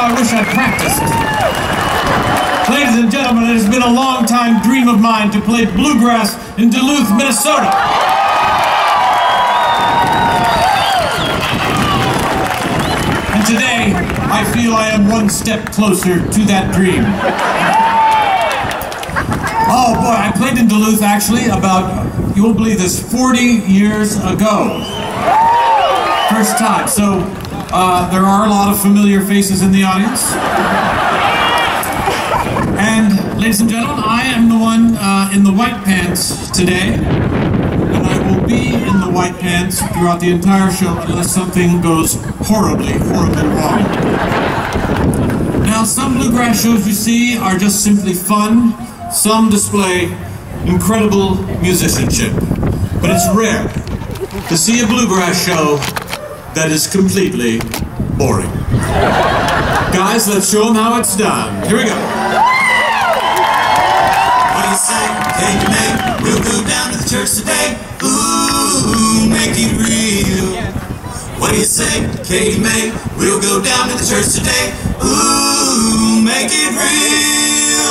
how I wish I'd practiced. Ladies and gentlemen, it has been a long-time dream of mine to play bluegrass in Duluth, Minnesota. And today, I feel I am one step closer to that dream. Oh boy, I played in Duluth actually about, you won't believe this, 40 years ago. First time, so there are a lot of familiar faces in the audience. And ladies and gentlemen, I am the one in the white pants today, and I will be in the white pants throughout the entire show unless something goes horribly, horribly wrong. Now, some bluegrass shows you see are just simply fun. Some display incredible musicianship, but it's rare to see a bluegrass show that is completely boring. Guys, let's show them how it's done. Here we go. What do you say? Hey, man, we'll go down to the church today. Ooh, make it real. What do you say? Katie May, we'll go down to the church today. Ooh, make it real.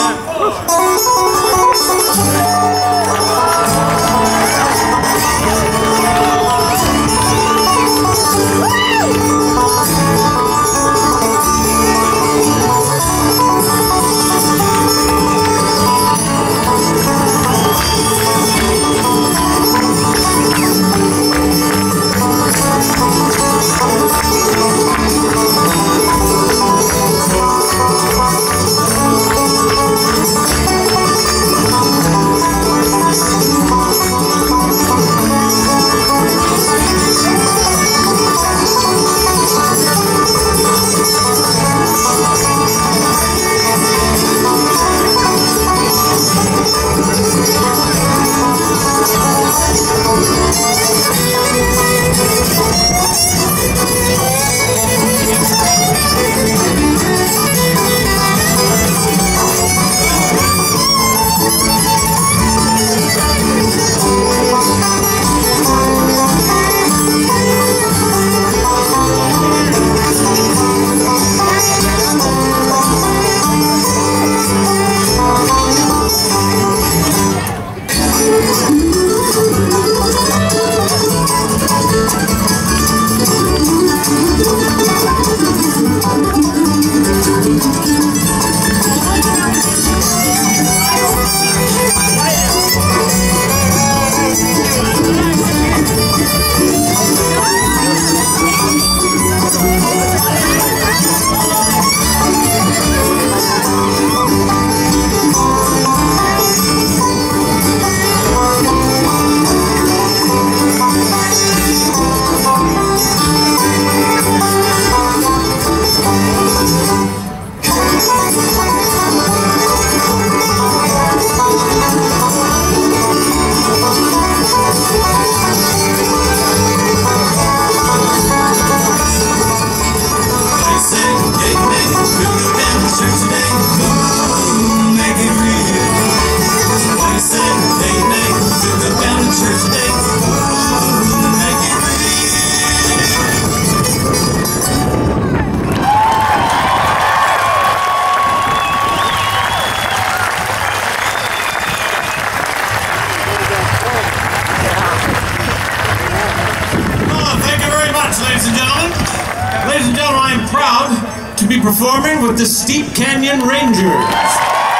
Performing with the Steep Canyon Rangers.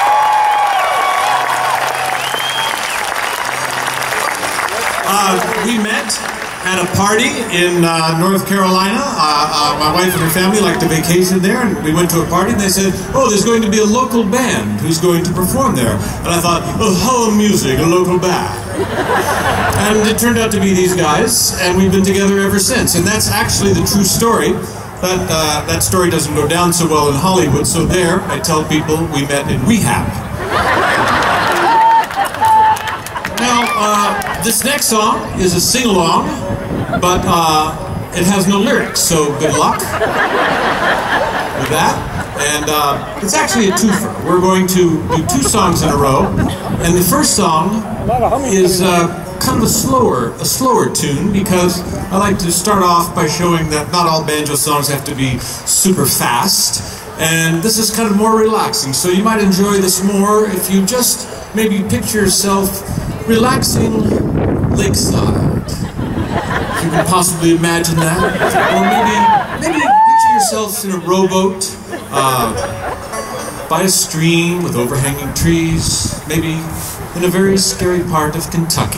We met at a party in North Carolina. My wife and her family liked to vacation there, and we went to a party and they said, oh, there's going to be a local band who's going to perform there. And I thought, oh, home music, a local band. And it turned out to be these guys, and we've been together ever since. And that's actually the true story. That story doesn't go down so well in Hollywood, so there I tell people we met in rehab. Now, this next song is a sing-along, but it has no lyrics, so good luck with that. And it's actually a twofer. We're going to do two songs in a row, and the first song is kind of a slower tune, because I like to start off by showing that not all banjo songs have to be super fast, And this is kind of more relaxing, so you might enjoy this more if you just maybe picture yourself relaxing lakeside. If you can possibly imagine that. Or maybe picture yourself in a rowboat by a stream with overhanging trees, maybe in a very scary part of Kentucky.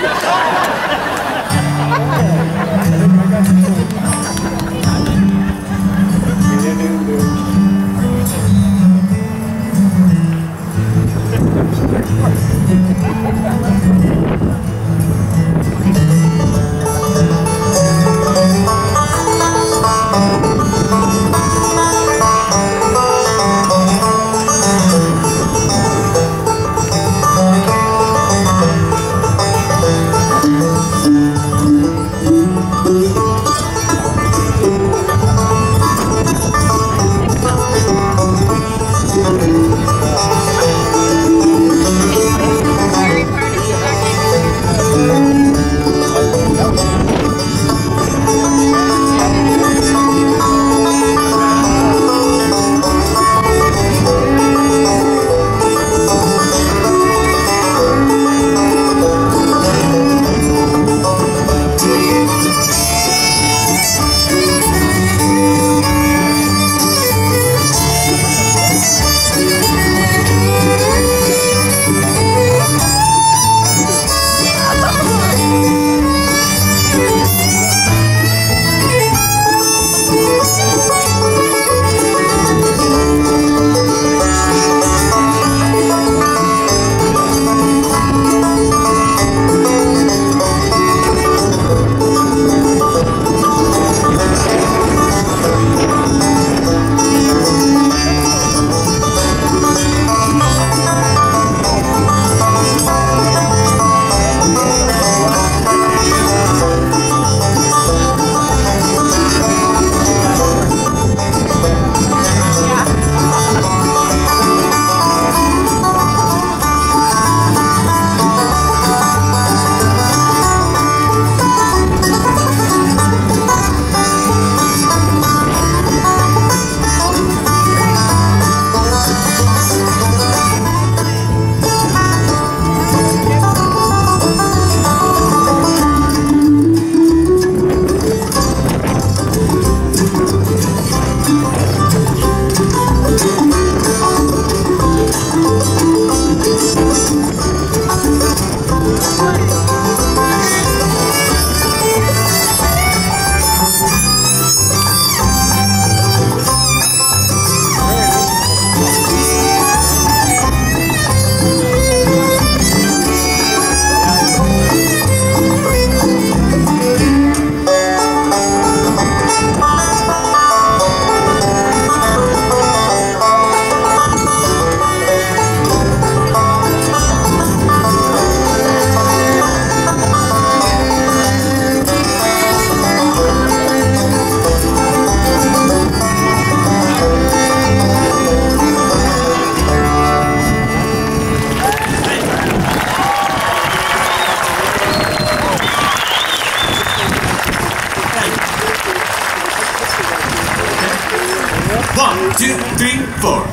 One, two, three, four.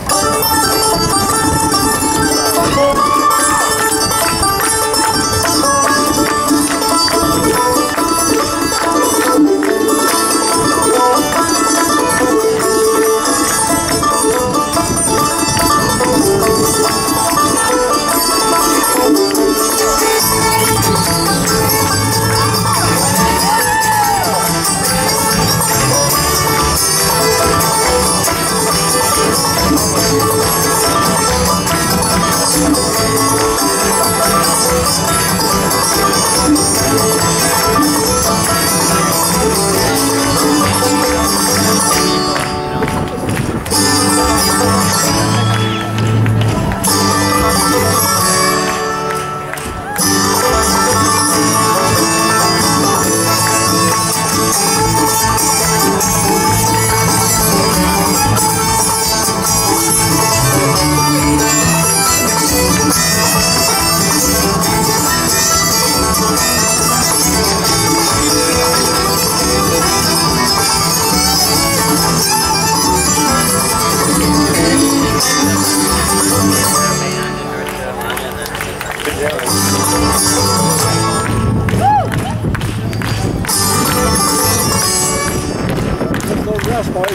Yes, boys.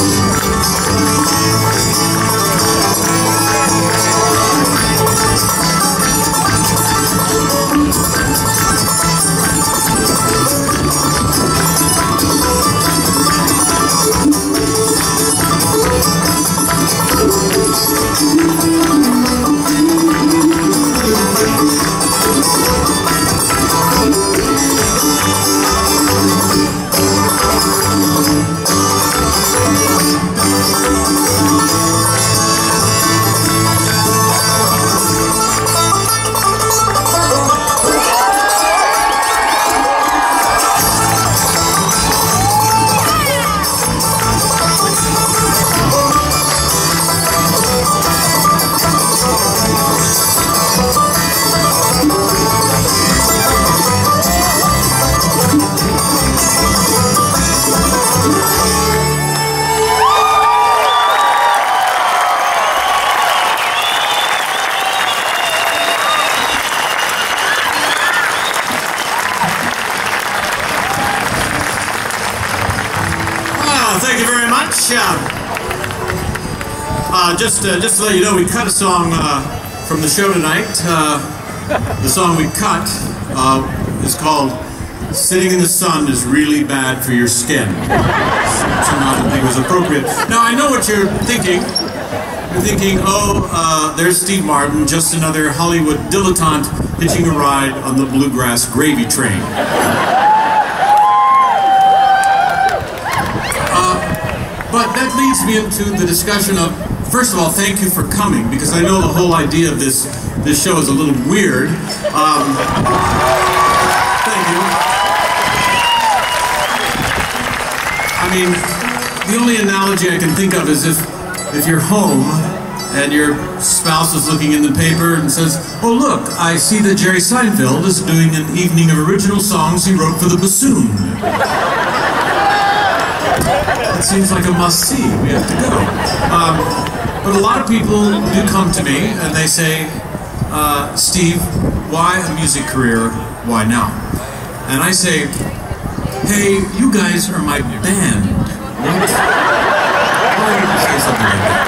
Thank you very much. Just to let you know, we cut a song from the show tonight. The song we cut is called "Sitting in the Sun is Really Bad for Your Skin." Somehow I think it was appropriate. Now I know what you're thinking. You're thinking, oh, there's Steve Martin, just another Hollywood dilettante hitching a ride on the bluegrass gravy train. But that leads me into the discussion of, first of all, thank you for coming, because I know the whole idea of this show is a little weird. Thank you. I mean, the only analogy I can think of is if you're home and your spouse is looking in the paper and says, oh look, I see that Jerry Seinfeld is doing an evening of original songs he wrote for the bassoon. It seems like a must-see. We have to go. But a lot of people do come to me and they say, Steve, why a music career? Why now? And I say, hey, you guys are my band. What? Why would you say something like that?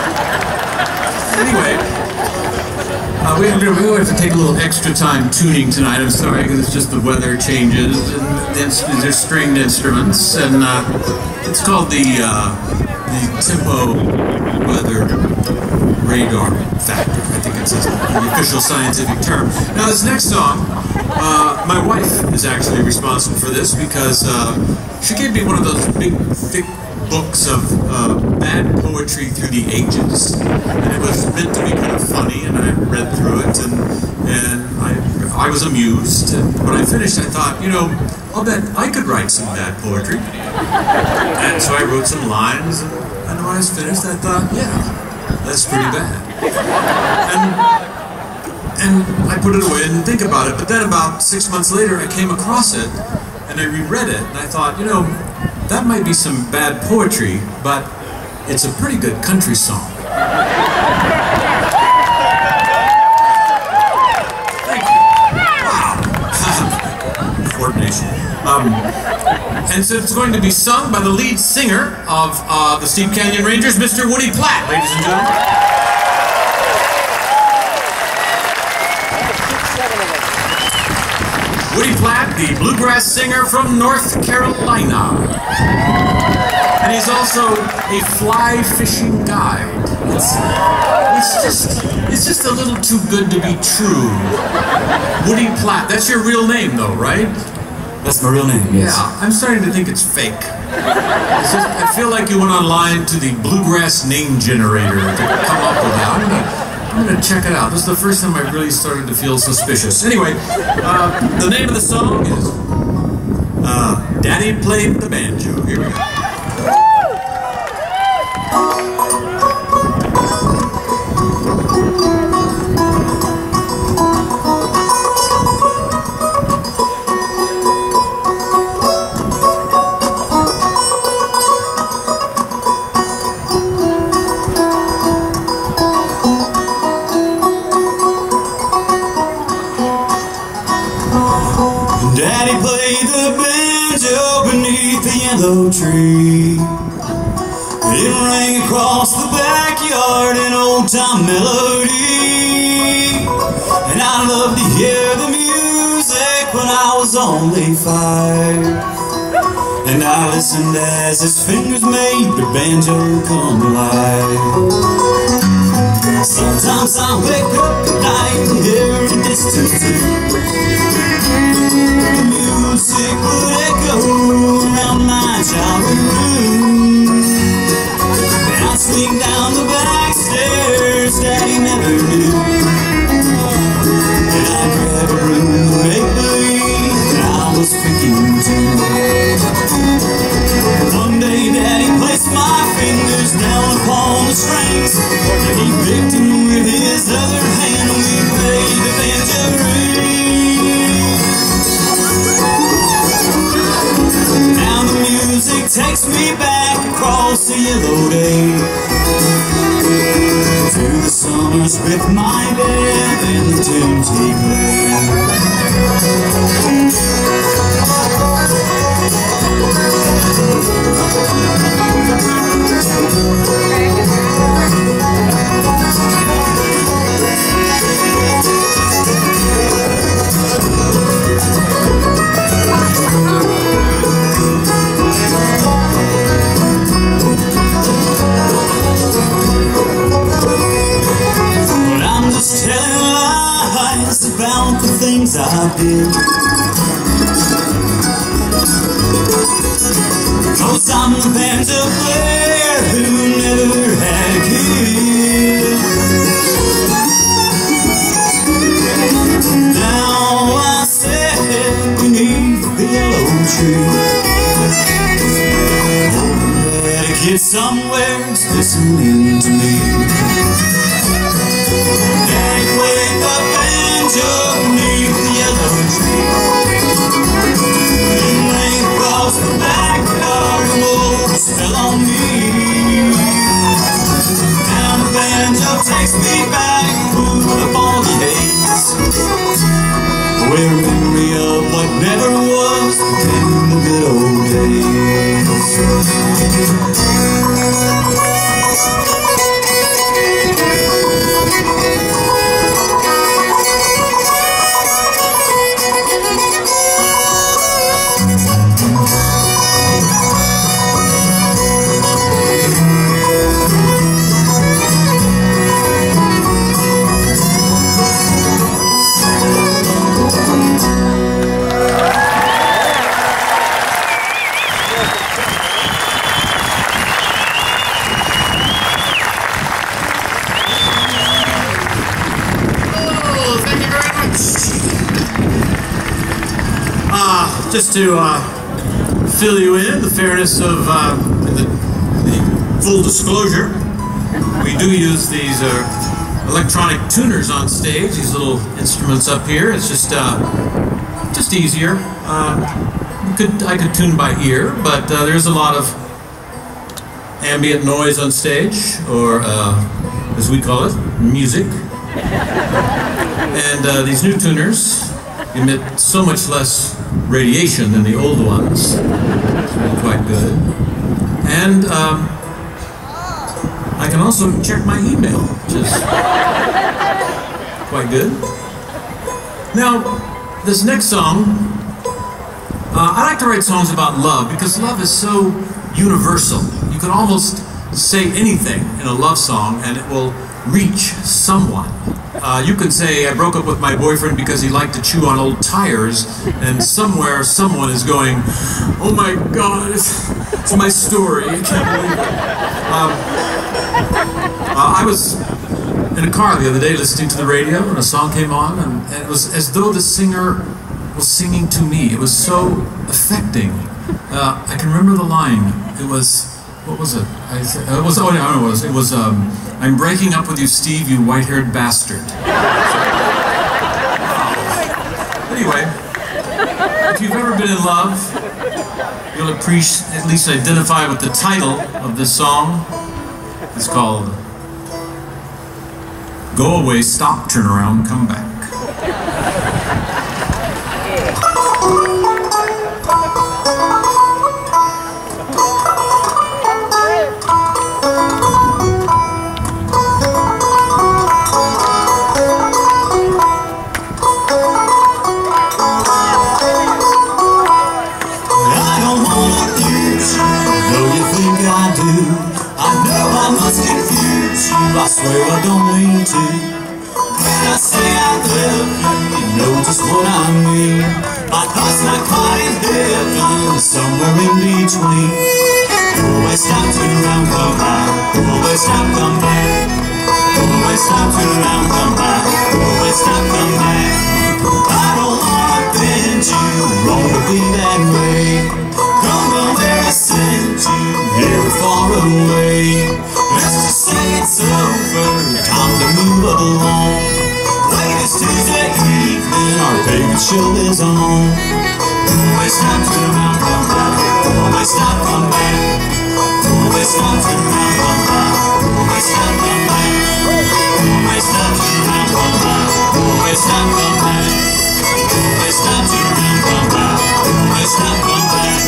Anyway, we have to take a little extra time tuning tonight. I'm sorry, because it's just the weather changes, and there's stringed instruments, and it's called the tempo weather radar factor. I think it's the official scientific term. Now, this next song, my wife is actually responsible for this, because she gave me one of those big, thick books of bad poetry through the ages, and it was meant to be kind of funny, and I read through it, and I was amused, and when I finished I thought, you know, I'll bet I could write some bad poetry. And so I wrote some lines, and when I was finished I thought, yeah, that's pretty bad. And I put it away and didn't think about it, but then about 6 months later I came across it, and I reread it, and I thought, you know, that might be some bad poetry, but it's a pretty good country song. Thank you. Wow. Coordination. And so it's going to be sung by the lead singer of the Steep Canyon Rangers, Mr. Woody Platt, ladies and gentlemen. Woody Platt, the bluegrass singer from North Carolina. And he's also a fly fishing guide. It's just a little too good to be true. Woody Platt, that's your real name though, right? That's my real name, yes. Yeah, I'm starting to think it's fake. I feel like you went online to the bluegrass name generator to come up with that. I'm going to check it out. This is the first time I really started to feel suspicious. Anyway, the name of the song is Daddy Played the Banjo. Here we go. Daddy played the banjo beneath the yellow yellow tree. It rang across the backyard, an old-time melody. And I loved to hear the music when I was only 5. And I listened as his fingers made the banjo come alive. Sometimes I wake up at night and hear a distant tune. The music would echo around my childhood room. And I'd sneak down the back stairs Daddy never knew. And I'd grab a broom and make believe that I was picking too. One day Daddy placed my fingers down upon the strings, and he picked them with his other hand, and we played the banjaree. Now the music takes me back across the yellow day, to the summers with my dad and the tunes he played. But I'm just telling lies about the things I did. 'Cause I'm the banjo player who never had a kid. Now I sit beneath the yellow tree, hoping that a kid somewhere's listening to me. Daddy played the banjo beneath the yellow tree. And rain across the backyard, and wore a spell on me. Now the banjo takes me back through the foggy days, where a memory of what never was became the good old days. Just to fill you in the fairness of the full disclosure, we do use these electronic tuners on stage. These little instruments up here. It's just easier. I could tune by ear, but there's a lot of ambient noise on stage, or as we call it, music. And these new tuners emit so much less radiation than the old ones. It's really quite good. And I can also check my email, which is quite good. Now, this next song, I like to write songs about love because love is so universal. You can almost say anything in a love song and it will reach someone. You can say, I broke up with my boyfriend because he liked to chew on old tires, and somewhere someone is going, oh my God, it's my story. I can't believe it. I was in a car the other day listening to the radio and a song came on, and it was as though the singer was singing to me. It was so affecting. I can remember the line. It was, what was it? It was, oh, I don't know what it was. I'm breaking up with you, Steve, you white-haired bastard. Anyway, if you've ever been in love, you'll at least identify with the title of this song. It's called Go Away, Stop, Turn Around, Come Back. do. I know I must confuse you, I swear I don't mean to. When I say I love you, you know just what I mean. My thoughts not quite in heaven, somewhere in between. Always stop, turn around, come back. Always stop, come back. Always stop, turn around, come back. Always stop, come back. I don't wanna bend you, wrong to be that way. Don't know where I sent you, here or far away. Let's just say it's over, time to move along. Latest Tuesday evening, our favorite show is on. Always stop, turn around, come back. Always stop, come back. Always stop, turn around, come back. Always stop, come back. Always stop, turn around, come back. Always stop, come back. Always stop, turn around, come back. Always stop, come back.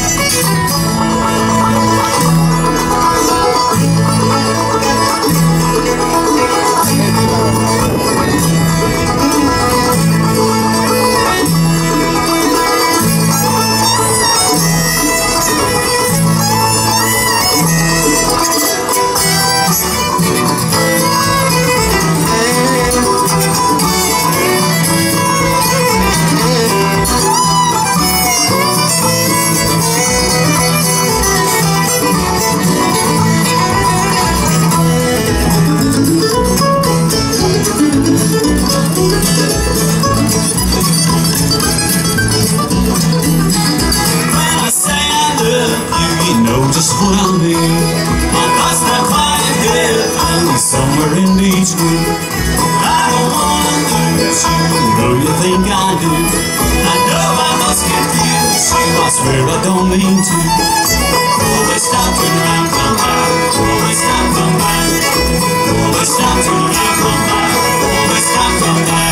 Just what I mean. My thoughts not quite in heaven, somewhere in between. I don't wanna lose you, know you think I do. I know I must confuse you, I swear I don't mean to. Always stop, turn around, come back. Always stop, come back. Always stop, turn around, come back. Always stop, come back.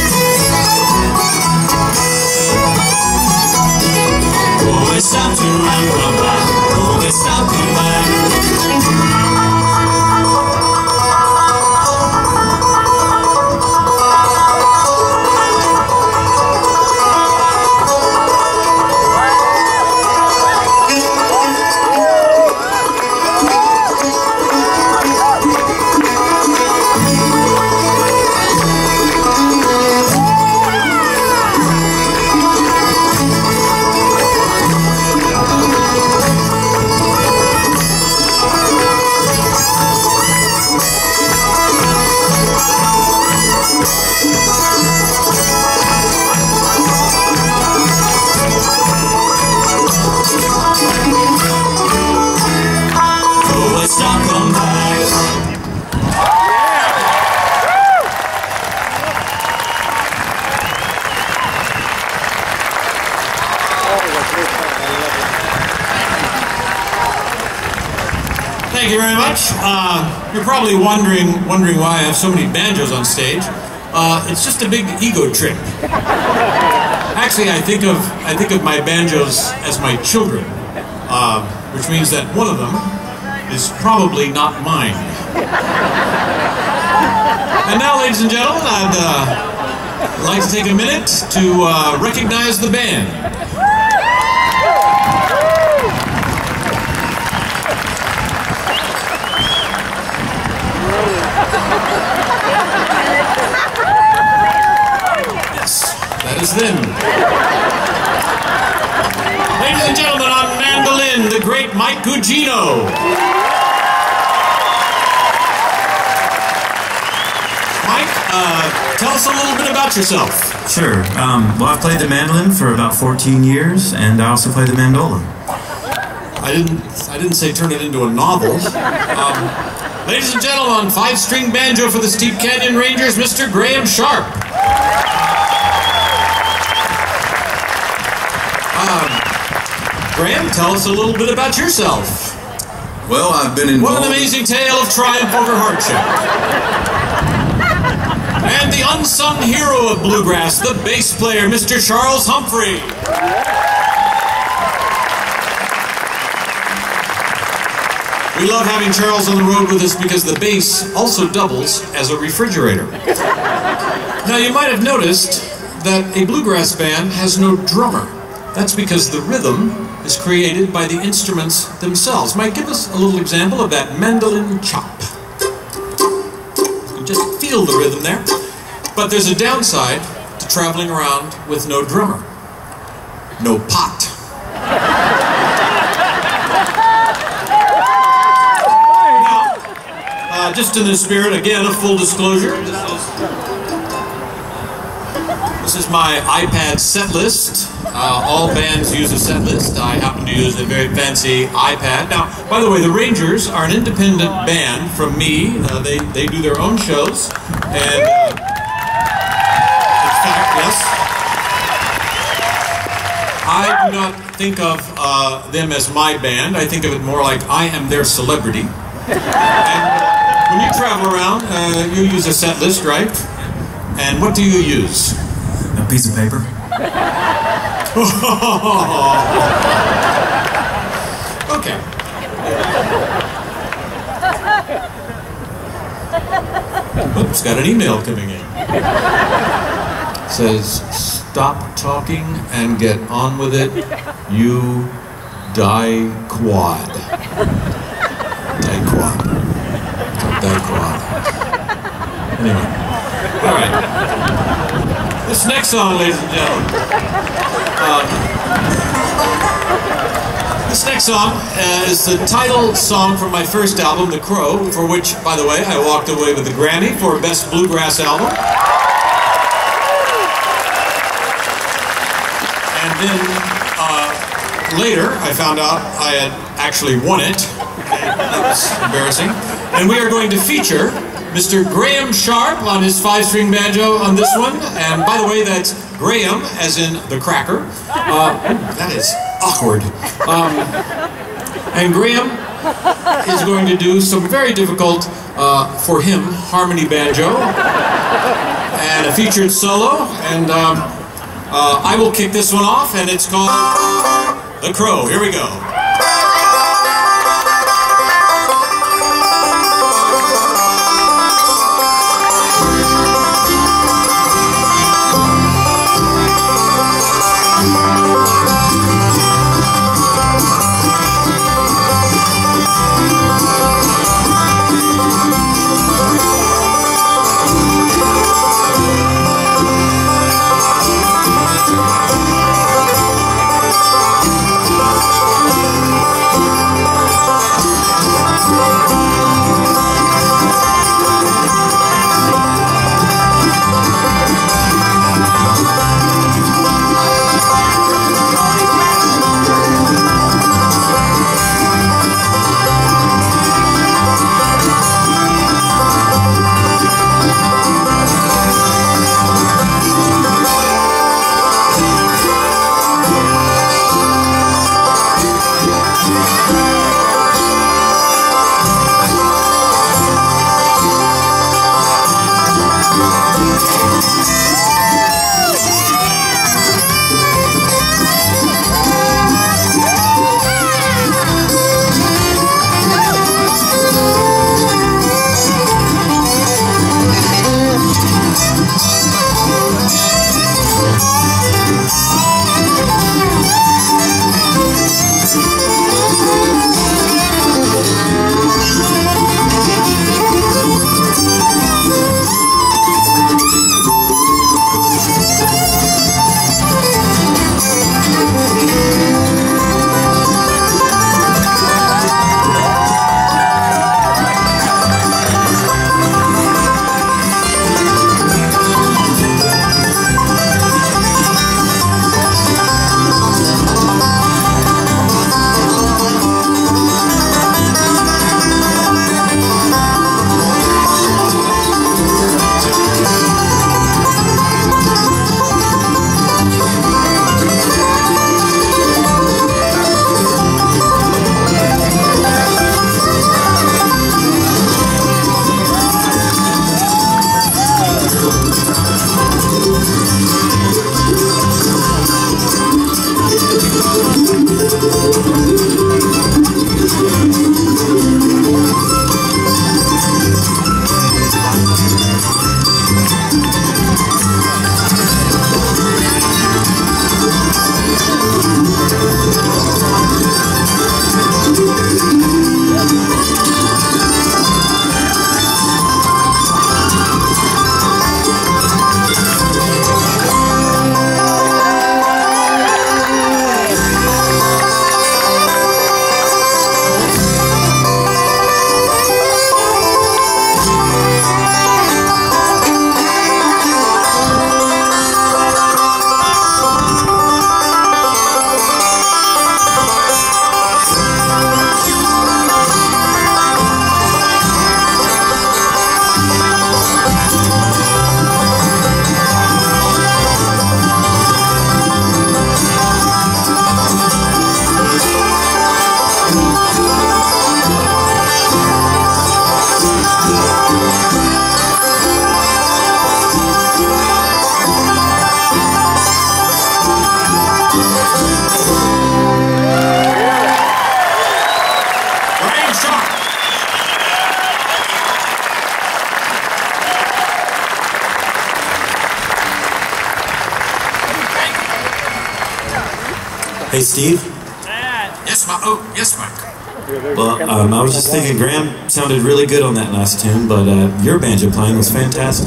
Always stop, turn around, come back. Always stop, come back. Thank you very much. You're probably wondering why I have so many banjos on stage. It's just a big ego trip. Actually, I think of my banjos as my children, which means that one of them is probably not mine. And now, ladies and gentlemen, I'd like to take a minute to recognize the band. That is them. Ladies and gentlemen, on mandolin, the great Mike Gugino. Mike, tell us a little bit about yourself. Sure. Well, I've played the mandolin for about 14 years, and I also play the mandola. I didn't say turn it into a novel. Ladies and gentlemen, on 5-string banjo for the Steep Canyon Rangers, Mr. Graham Sharp. Graham, tell us a little bit about yourself. Well, I've been involved... What an amazing tale of triumph over hardship. And the unsung hero of bluegrass, the bass player, Mr. Charles Humphrey. We love having Charles on the road with us because the bass also doubles as a refrigerator. Now, you might have noticed that a bluegrass band has no drummer. That's because the rhythm is created by the instruments themselves. Might give us a little example of that mandolin chop. You just feel the rhythm there. But there's a downside to traveling around with no drummer. No pot. Now, just in the spirit, again, of full disclosure, this is my iPad set list. All bands use a set list. I happen to use a very fancy iPad. Now, by the way, the Rangers are an independent band from me. They do their own shows. And, in fact, yes, I do not think of them as my band. I think of it more like I am their celebrity. And when you travel around, you use a set list, right? And what do you use? A piece of paper. Okay. Oops, got an email coming in. It says, stop talking and get on with it. You die quad. Die quad. Die quad. Anyway. All right. This next song, ladies and gentlemen. This next song is the title song from my first album, The Crow, for which, by the way, I walked away with the Grammy for Best Bluegrass Album. And then later, I found out I had actually won it. That was embarrassing. And we are going to feature Mr. Graham Sharp on his 5-string banjo on this one. And by the way, that's Graham, as in the cracker. That is awkward. And Graham is going to do some very difficult, for him, harmony banjo. And a featured solo. And I will kick this one off, and it's called The Crow. Here we go. Hey, Steve. Yes, Mike. Oh, yes, Mike. Well, I was just thinking Graham sounded really good on that last tune, but your banjo playing was fantastic.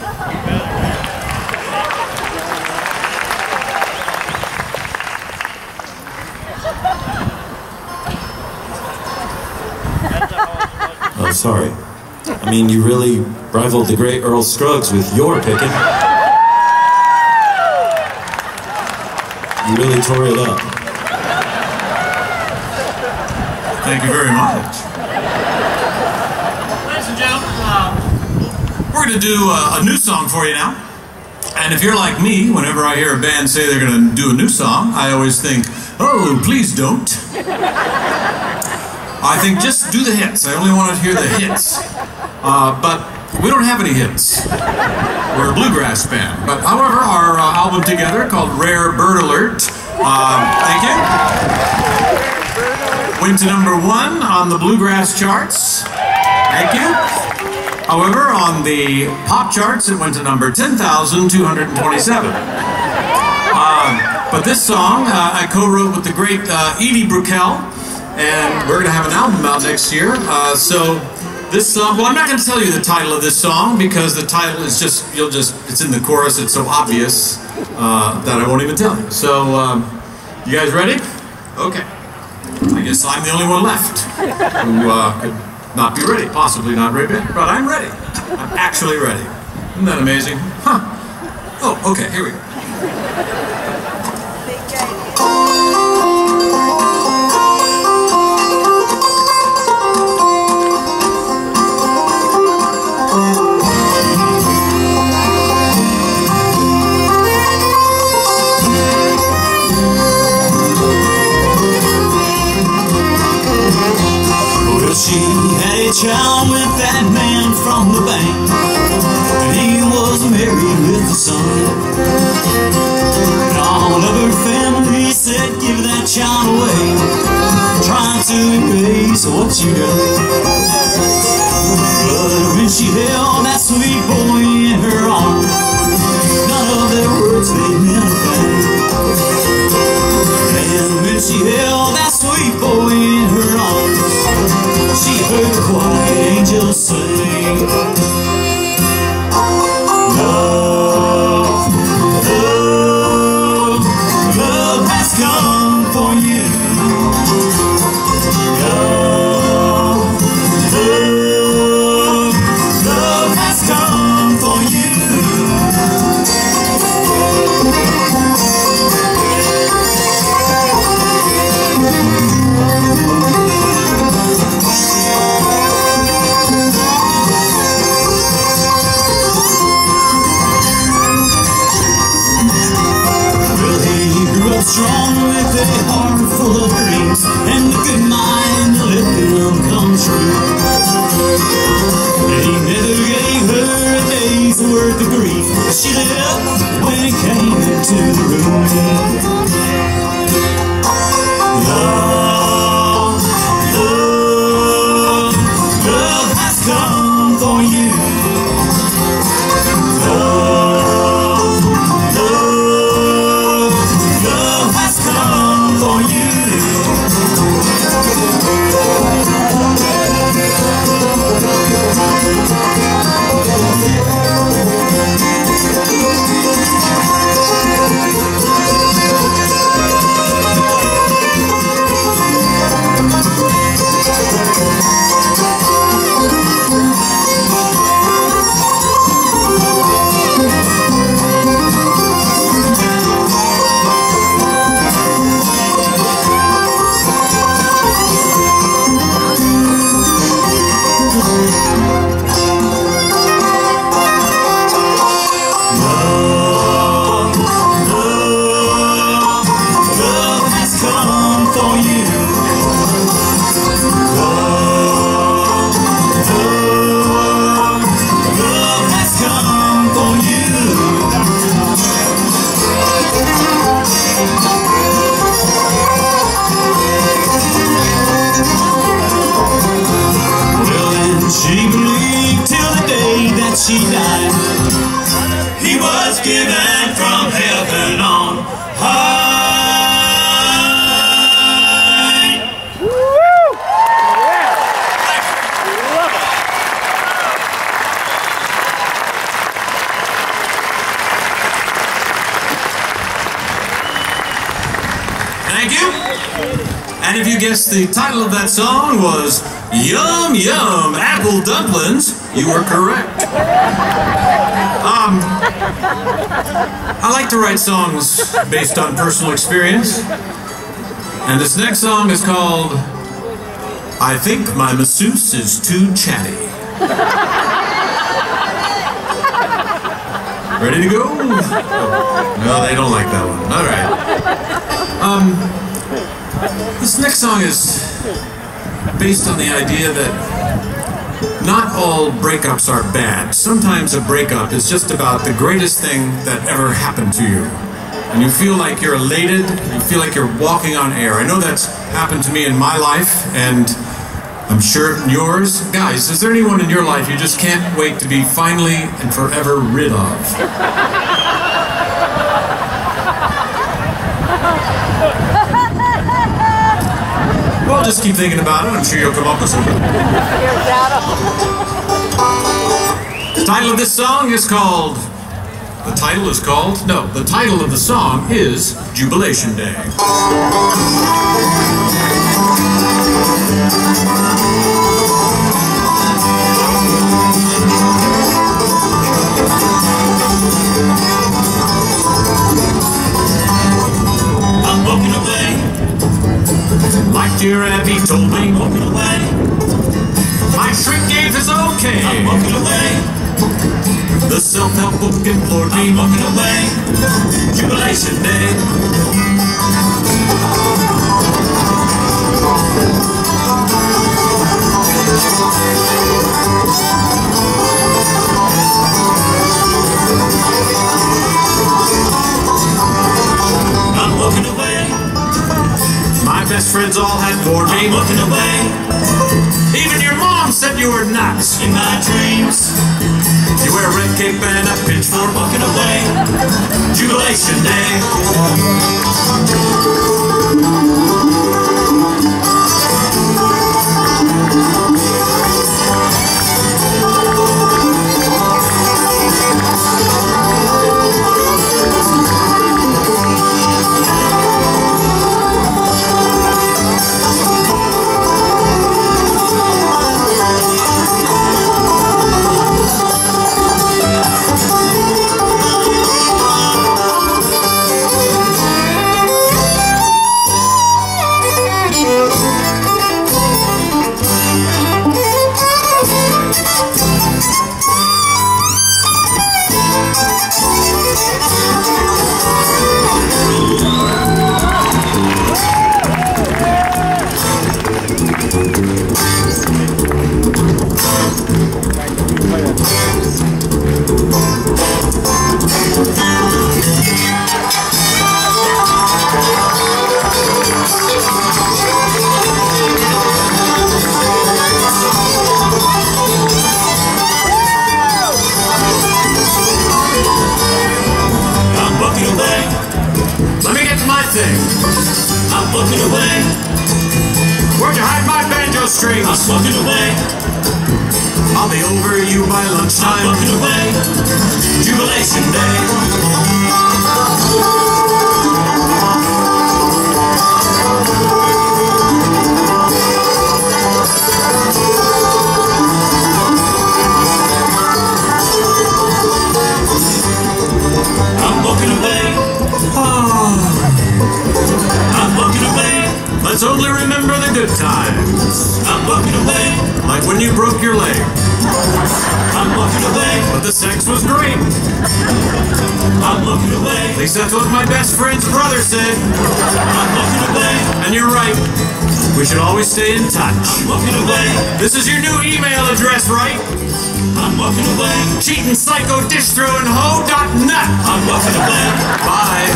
Oh, sorry. I mean, you really rivaled the great Earl Scruggs with your picking. You really tore it up. Thank you very much. Ladies and gentlemen, we're going to do a new song for you now. And if you're like me, whenever I hear a band say they're going to do a new song, I always think, oh, please don't. I think just do the hits. I only want to hear the hits. But we don't have any hits. We're a bluegrass band. But however, our album together called Rare Bird Alert, thank you, went to #1 on the bluegrass charts. Thank you. However, on the pop charts, it went to number 10,227. But this song I co-wrote with the great Edie Brickell, and we're going to have an album out next year. So this song, well, I'm not going to tell you the title of this song because the title is just, it's in the chorus, it's so obvious that I won't even tell you. So, you guys ready? Okay. I guess I'm the only one left who could not be ready, possibly not ready, but I'm ready. I'm actually ready. Isn't that amazing? Huh. Oh, okay, here we go. She had a child with that man from the bank, and he was married with a son. And all of her family said, give that child away, trying to erase what you done. But when she held that sweet boy in her arms, none of their words they meant a thing. And when she held that sweet boy in her arms, she heard the quiet angel sing, love, love, love has come for you. Love, love, love has come for you. Strong with a heart full of dreams and a good mind to let them come true. And he never gave her a day's worth of grief. She lit up when he came into the room. Love, love, love has come for you. Love, love, love has come for you. She died. He was given from heaven on high. you guessed the title of that song was Yum Yum Apple Dumplings, you were correct. I like to write songs based on personal experience. And this next song is called I Think My Masseuse Is Too Chatty. Ready to go? No, they don't like that one. All right. This next song is based on the idea that not all breakups are bad. Sometimes a breakup is just about the greatest thing that ever happened to you. And you feel like you're elated, you feel like you're walking on air. I know that's happened to me in my life, and I'm sure in yours. Guys, is there anyone in your life you just can't wait to be finally and forever rid of? Well, just keep thinking about it. I'm sure you'll come up with something. The title of this song is called... The title of the song is Jubilation Day. I'm walking away. Like dear Abby told me, I'm walking away. my shrink gave his okay. I'm walking away. The self-help book implored me. I'm walking away. Jubilation Day. I'm walking away. My best friends all had bored me. I'm walking away. Even your mom said you were nuts. In my dreams, You wear a red cape and a pitchfork. I'm walking away. Jubilation Day. I'm looking away. Where'd you hide my banjo strings? I'm looking away. I'll be over you by lunchtime. I'm looking away. Jubilation Day. I'm looking away. I'm looking away. Let's only remember the good times. I'm looking away. Like when you broke your leg. I'm looking away. But the sex was great. I'm looking away. At least that's what my best friend's brother said. I'm looking away. And you're right. We should always stay in touch. I'm looking away. This is your new email address, right? I'm looking away. Cheatin' psycho distro and ho.nut. I'm looking away. Bye.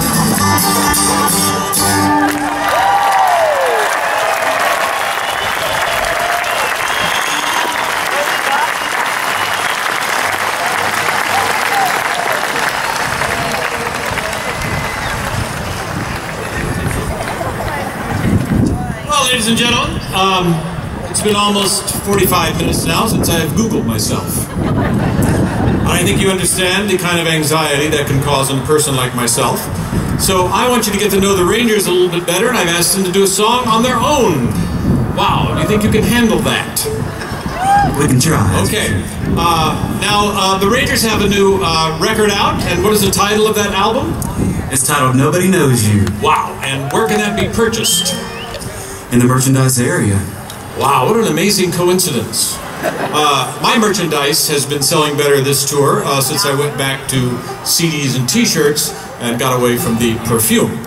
Well, ladies and gentlemen, it's been almost 45 minutes now since I've Googled myself. I think you understand the kind of anxiety that can cause in a person like myself. So I want you to get to know the Rangers a little bit better, and I've asked them to do a song on their own. Wow, do you think you can handle that? We can try. Okay. Now, the Rangers have a new record out, and what is the title of that album? It's titled Nobody Knows You. Wow, and where can that be purchased? In the merchandise area. Wow, what an amazing coincidence. My merchandise has been selling better this tour since I went back to CDs and t-shirts and got away from the perfume.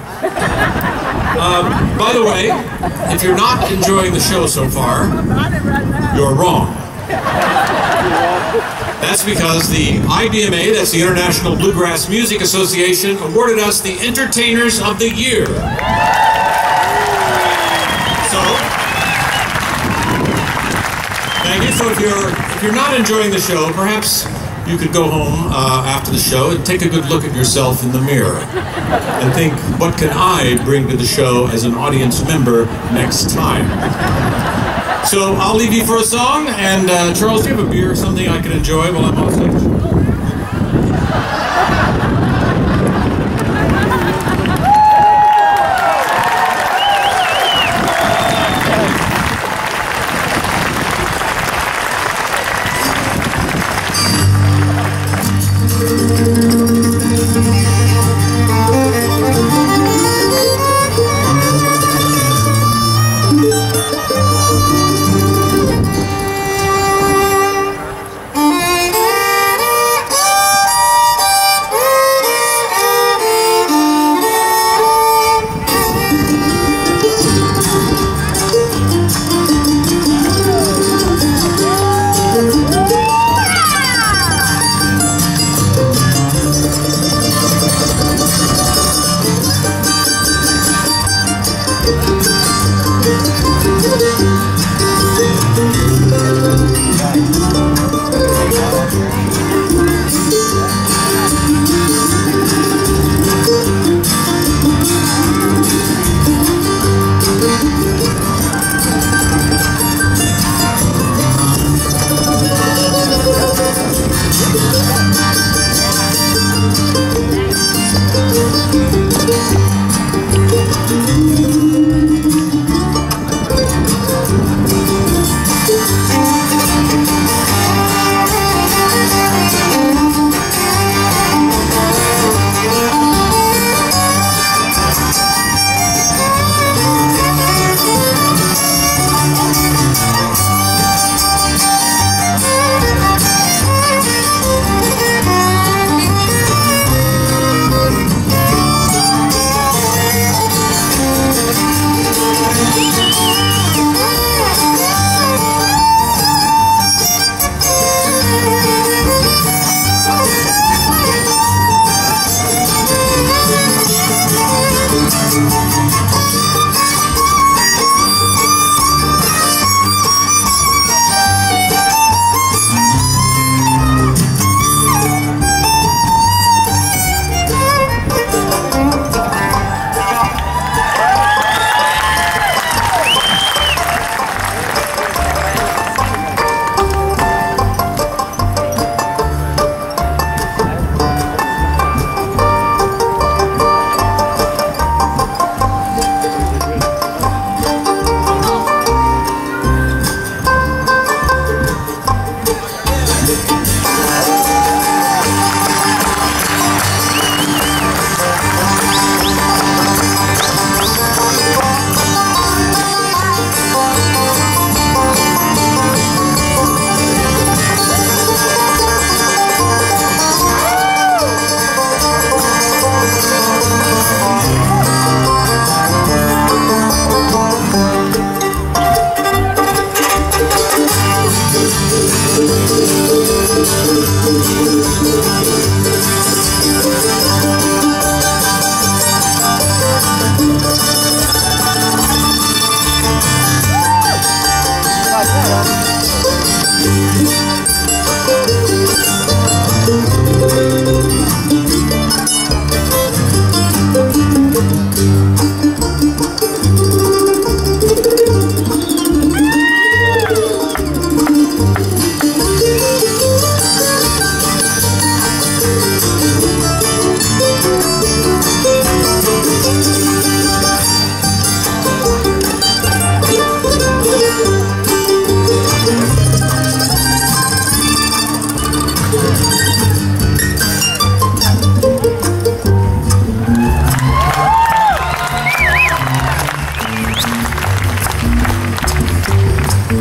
By the way, if you're not enjoying the show so far, you're wrong. That's because the IBMA, that's the International Bluegrass Music Association, awarded us the Entertainers of the Year. Thank you. So if you're not enjoying the show, perhaps you could go home after the show and take a good look at yourself in the mirror and think, what can I bring to the show as an audience member next time? So I'll leave you for a song, and Charles, do you have a beer or something I can enjoy while I'm on stage?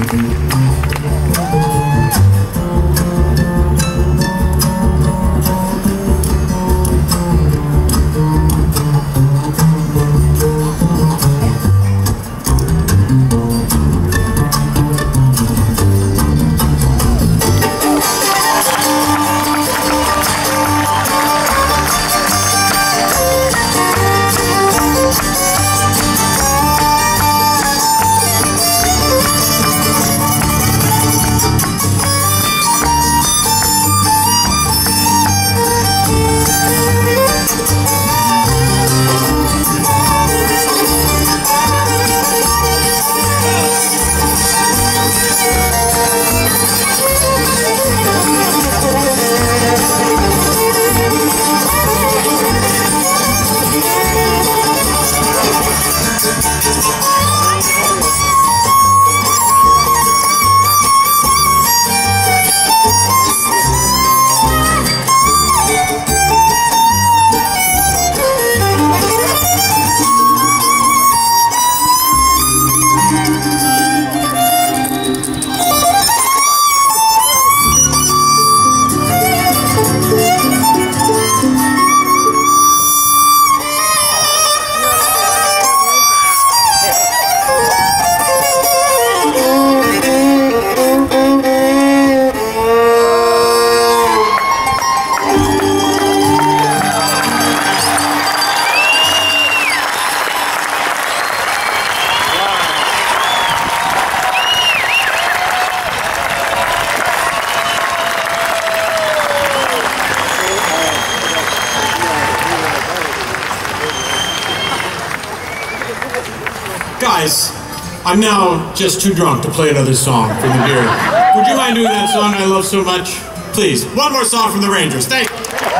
Guys, I'm now just too drunk to play another song from the beer. Would you mind doing that song I love so much? Please, one more song from the Rangers. Thank you.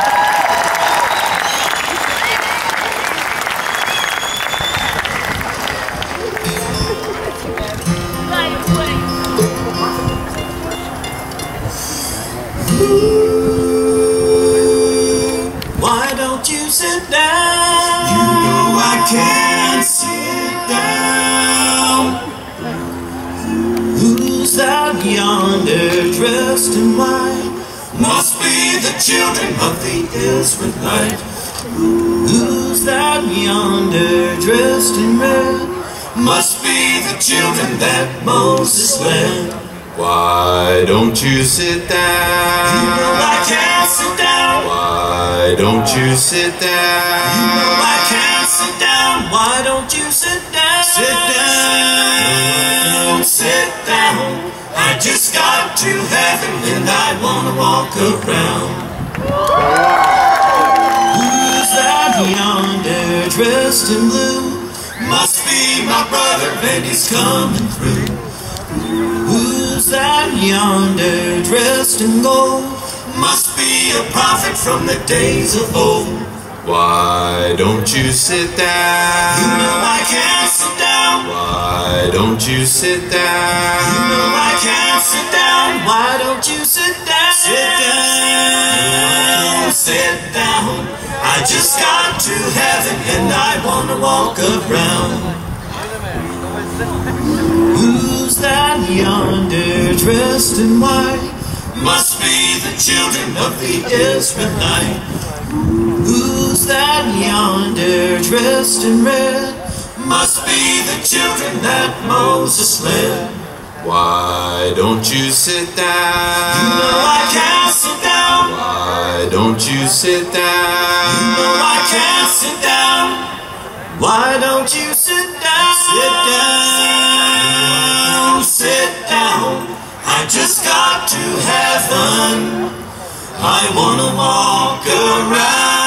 Why don't you sit down? You know I can't sit down. Who's that yonder dressed in white? Must be the children of the Israelite. Who's that yonder dressed in red? Must be the children that Moses led. Why don't you sit down? You know I can't sit down. Why don't you sit down? You know I can't sit down. Why don't you sit down? Sit down, sit down. I just got to heaven and I wanna walk around. Who's that yonder dressed in blue? Must be my brother and he's coming through. Who's that yonder dressed in gold? Must be a prophet from the days of old. Why don't you sit down? You know I can't sit down. Why don't you sit down? You know I can't sit down. Why don't you sit down? Sit down, sit down. I just got to heaven and I wanna walk around. Who's that yonder dressed in white? Must be the children of the Israelite. Who's that yonder dressed in red? Must be the children that Moses led. Why don't you sit down? You know I can't sit down. Why don't you sit down? You know I can't sit down. Why don't you sit down? Sit down, sit down. I just got to heaven. I wanna walk around.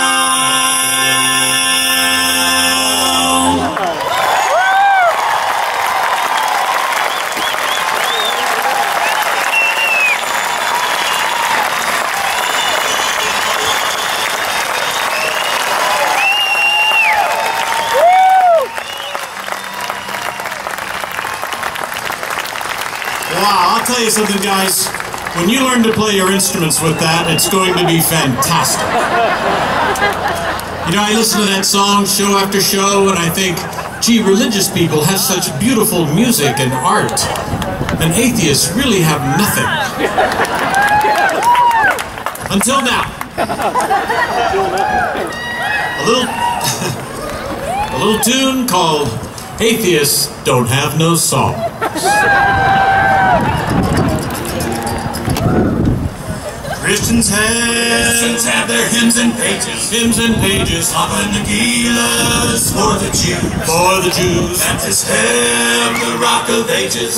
Wow, I'll tell you something, guys. When you learn to play your instruments with that, it's going to be fantastic. You know, I listen to that song show after show, and I think, gee, religious people have such beautiful music and art. and atheists really have nothing. Until now. A little tune called Atheists Don't Have No Song. Christians have their hymns and pages, Papa Nagilas for the Jews. Baptists have the Rock of Ages,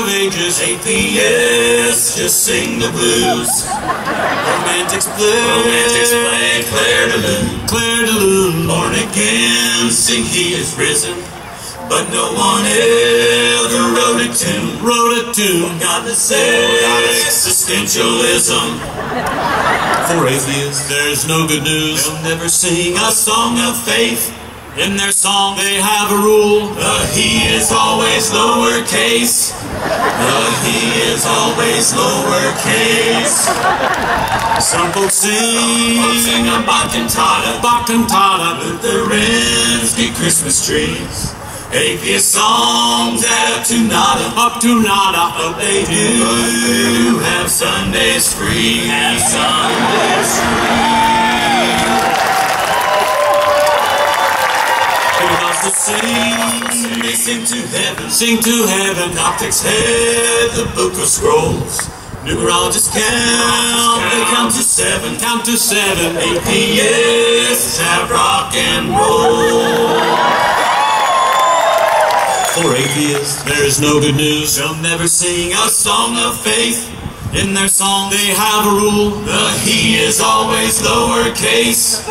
Atheists just sing the blues. Romantics play Claire de Lune. Born again sing He is risen, but no one ever wrote a tune. God the existentialism. For atheists, there's no good news. They'll never sing a song of faith. In their song, they have a rule. The He is always lowercase. Some folks sing a Bach cantata. Lutherans get Christmas trees. Atheist songs add up to nada, but they do have Sundays free. Pentecostals they sing to heaven. Coptics have the Book of Scrolls. Numerologists they count to seven. Atheists have rock and roll. For atheists, there is no good news. They'll never sing a song of faith. In their song, they have a rule. The He is always lowercase.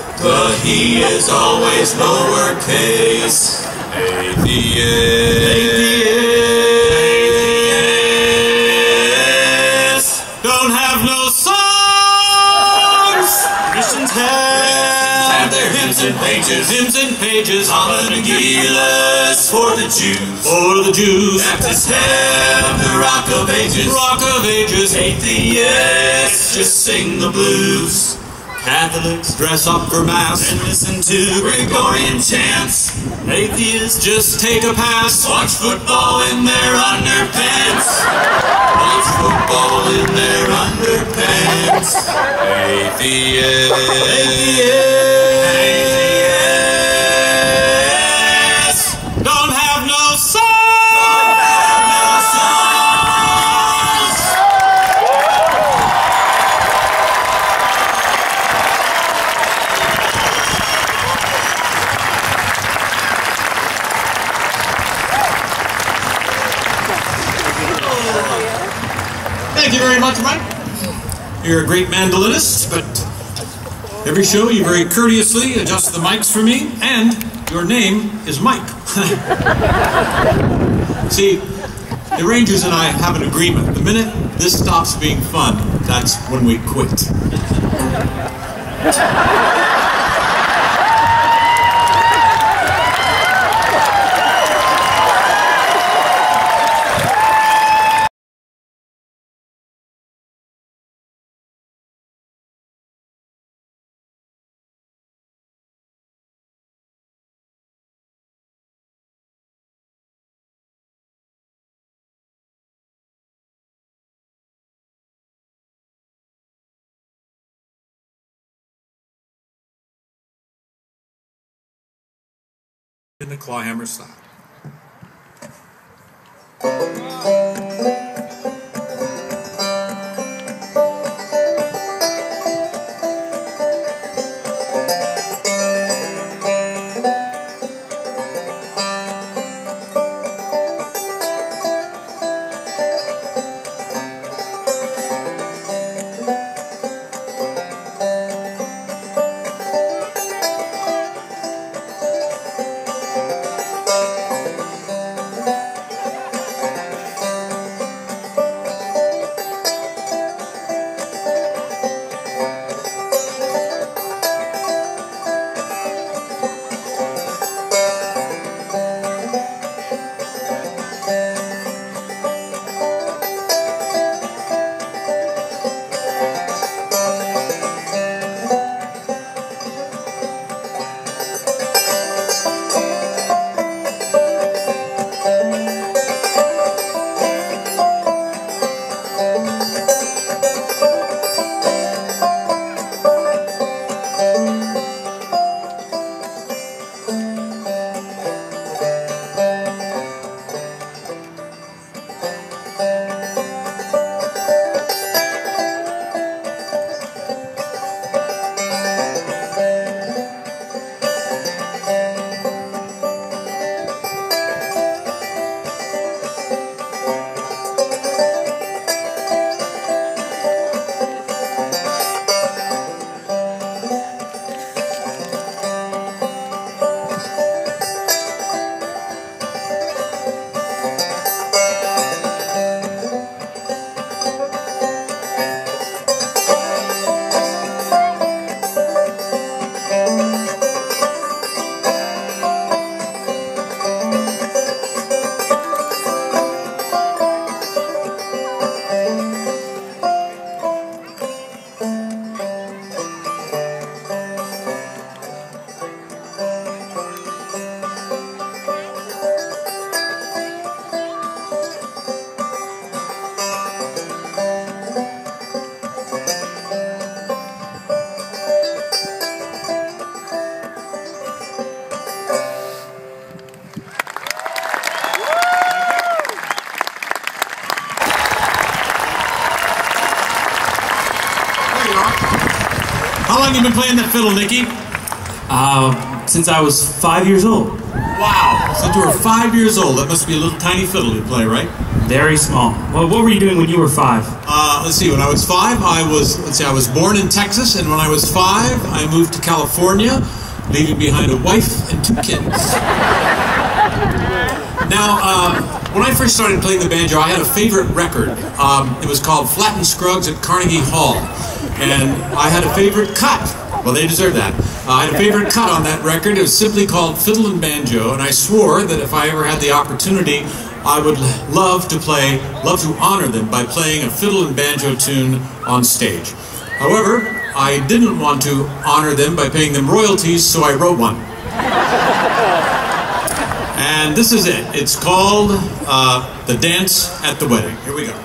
Atheists don't have no songs. Christians have their hymns and pages. Papa Nagilas for the Jews. Baptists have the Rock of Ages. Atheists just sing the blues. Catholics dress up for Mass and listen to Gregorian chants. Atheists just take a pass. Watch football in their underpants. Atheists don't have no songs. Thank you very much, Mike. You're a great mandolinist, but every show you very courteously adjust the mics for me, and your name is Mike. See, the Rangers and I have an agreement. The minute this stops being fun, that's when we quit. In the clawhammer style. How long have you been playing that fiddle, Nicky? Since I was 5 years old. Wow, since you were 5 years old. That must be a little tiny fiddle you play, right? Very small. Well, what were you doing when you were 5? Let's see, when I was 5, I was born in Texas, and when I was 5, I moved to California, leaving behind a wife and 2 kids. Now, when I first started playing the banjo, I had a favorite record. It was called Flatt and Scruggs at Carnegie Hall, and I had a favorite cut. Well, they deserve that. I had a favorite cut on that record. It was simply called Fiddle and Banjo, and I swore that if I ever had the opportunity, I would love to honor them by playing a fiddle and banjo tune on stage. However, I didn't want to honor them by paying them royalties, so I wrote one. And this is it. It's called The Dance at the Wedding. Here we go.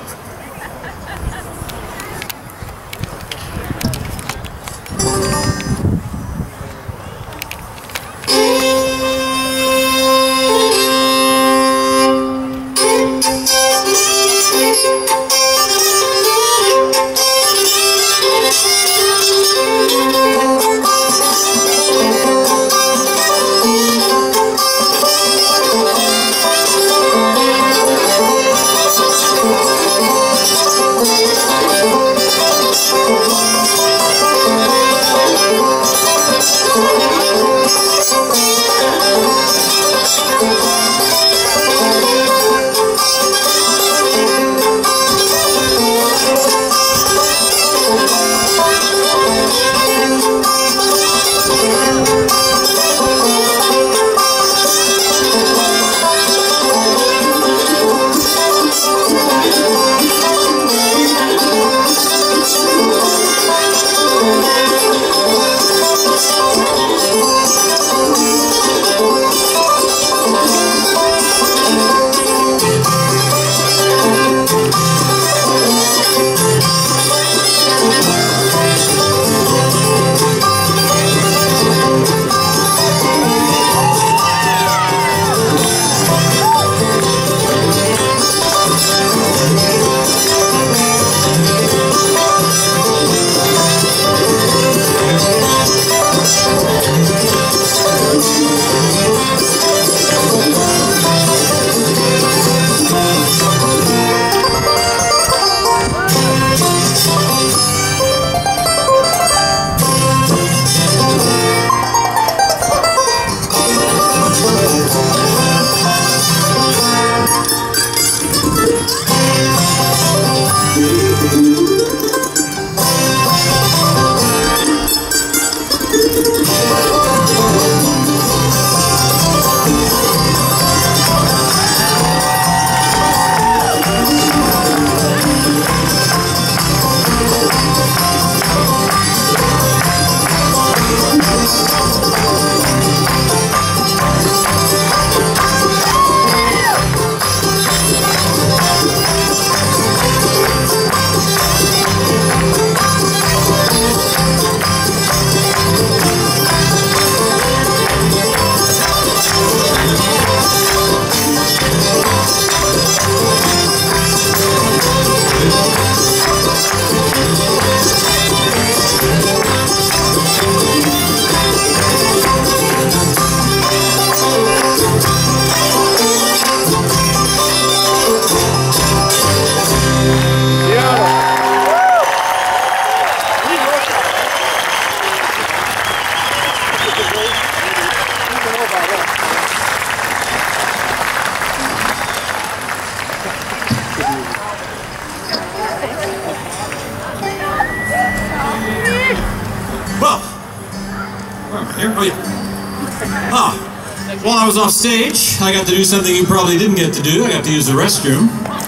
While I was off stage, I got to do something you probably didn't get to do. I got to use the restroom.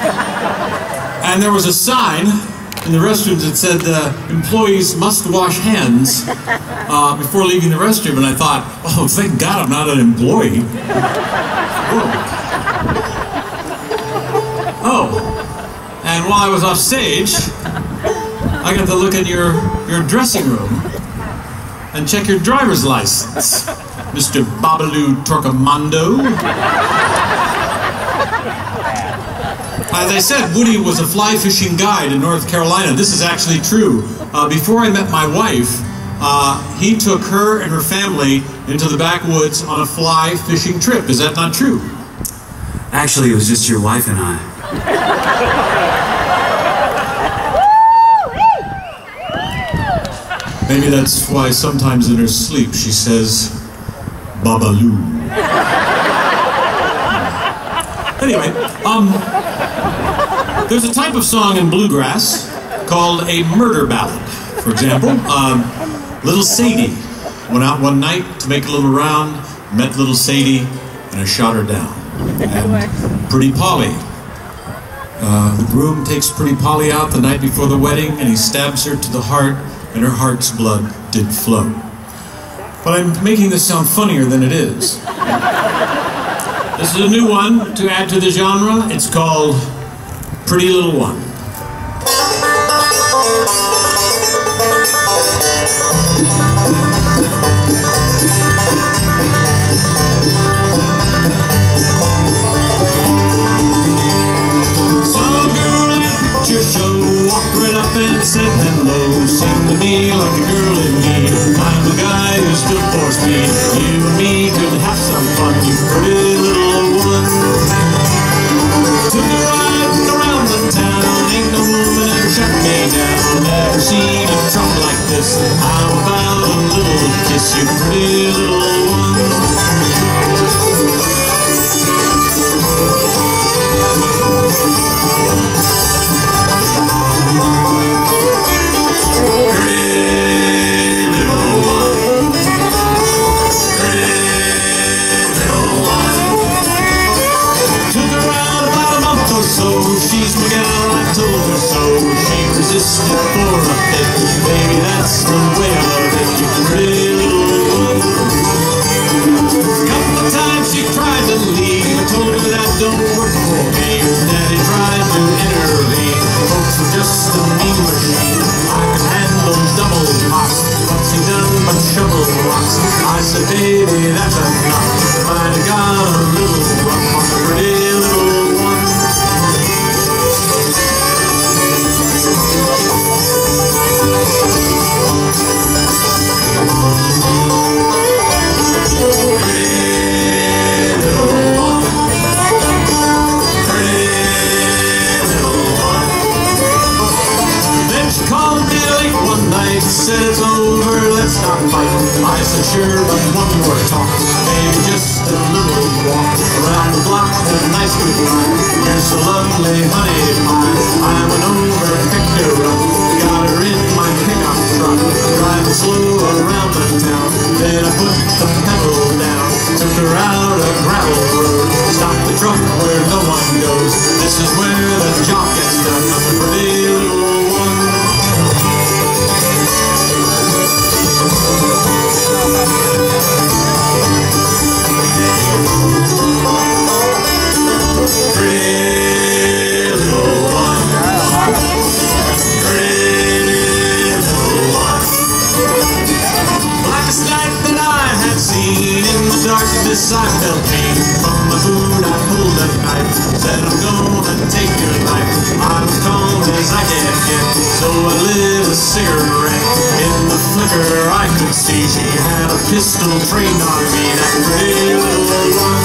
And there was a sign in the restrooms that said, employees must wash hands before leaving the restroom. And I thought, oh, thank God I'm not an employee. Oh, and while I was off stage, I got to look at your dressing room and check your driver's license, Mr. Babalu Torquemando. As I said, Woody was a fly fishing guide in North Carolina. This is actually true. Before I met my wife, he took her and her family into the backwoods on a fly fishing trip. Is that not true? Actually, it was just your wife and I. Maybe that's why sometimes in her sleep she says, Babaloo. Anyway, there's a type of song in bluegrass called a murder ballad. For example, Little Sadie went out one night to make a little round, met Little Sadie, and I shot her down. And Pretty Polly. The groom takes Pretty Polly out the night before the wedding, and he stabs her to the heart, and her heart's blood did flow. But I'm making this sound funnier than it is. This is a new one to add to the genre. It's called Pretty Little One. And said hello, seemed to me like a girl in need. I'm the guy who stood for speed. You and me could have some fun, you pretty little woman. Took a ride around the town, ain't no woman ever shut me down. Never seen a trump like this. How about a little kiss, you pretty little one? She's my gal, I told her so. She resisted for a bit. Baby, that's the way I love it. You pretty little one. Couple of times she tried to leave. I told her that don't work for me. Daddy tried to intervene. Folks were just a mean machine. I could handle double pops. What's he done but shovel rocks? I said, baby, that's enough. Might have got a little rough on the pretty little one. Said it's over, let's not fight. I said sure, but one more talk. Maybe just a little walk around the block, a nice good ride. You're so lovely, honey pie. I went over, picked her up, got her in my pickup truck, driving slow around the town. Then I put the pedal down, took her out a gravel road, stopped the truck where no one goes. This is where the job gets done. I'm a pretty little one. Darkness I felt pain. From my boot I pulled a knife. Said I'm gonna take your life. I'm as calm as I can get. So I lit a cigarette. In the flicker I could see she had a pistol trained on me. That pretty little one.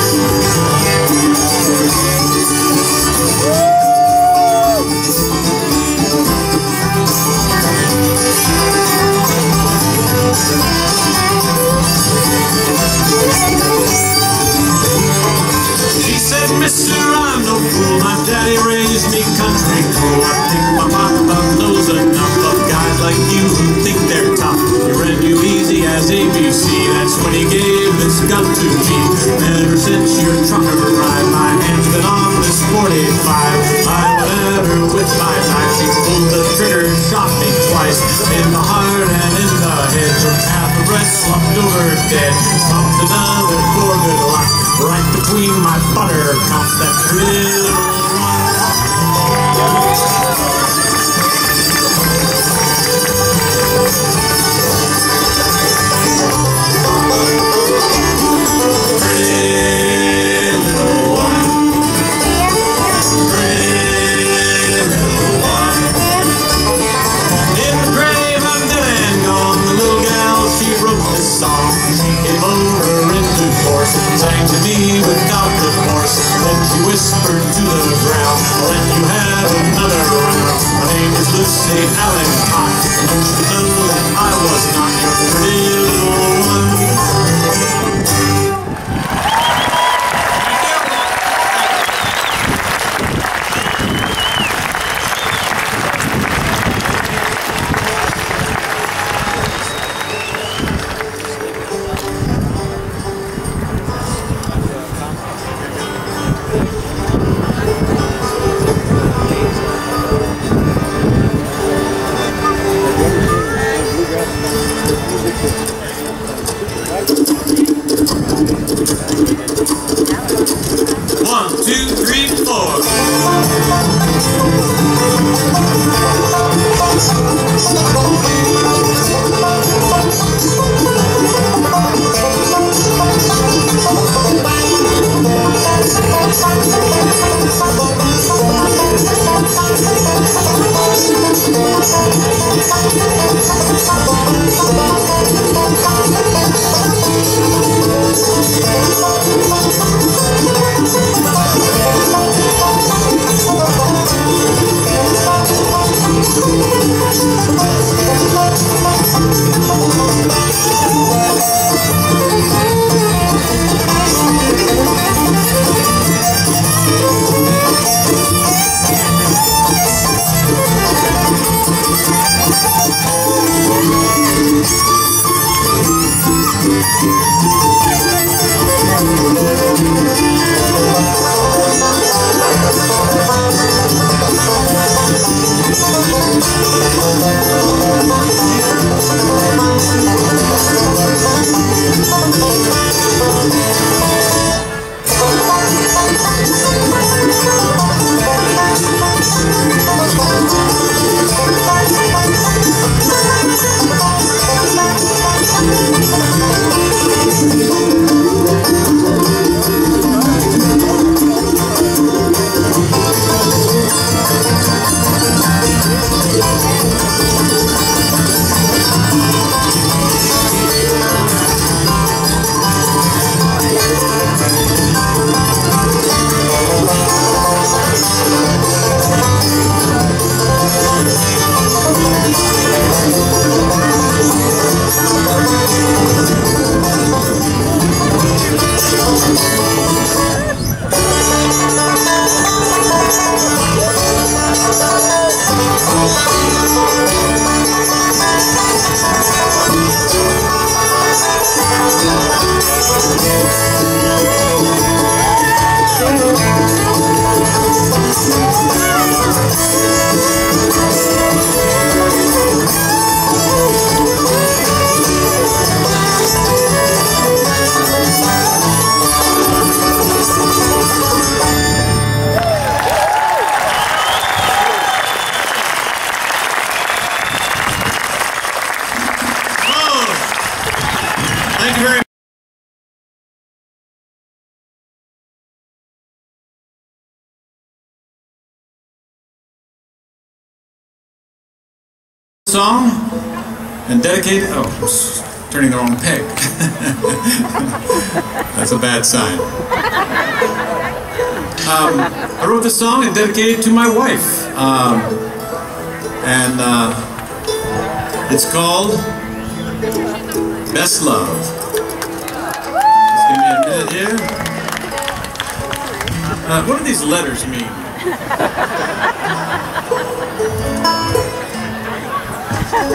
She said, mister, I'm no fool. My daddy raised me country cool. I think my papa knows enough of guys like you who think they're tough. He ran you easy as ABC. That's when he gave this gun to G. Ever since your trucker ride, my hand's been on this 45. I went at her with my knife. She pulled the trigger, shot me twice. In the heart and in the head. Took half the breast, slumped over dead. Pumped another for good luck. Right between my buttercups, that pretty little one. In the grave I'm dead and gone. The little gal say Alan High. Know that I was not your pretty little one. Song and dedicate. Oh, turning the wrong peg. That's a bad sign. I wrote this song and dedicated it to my wife, and it's called Best Love. Just give me a minute here. What do these letters mean? 1,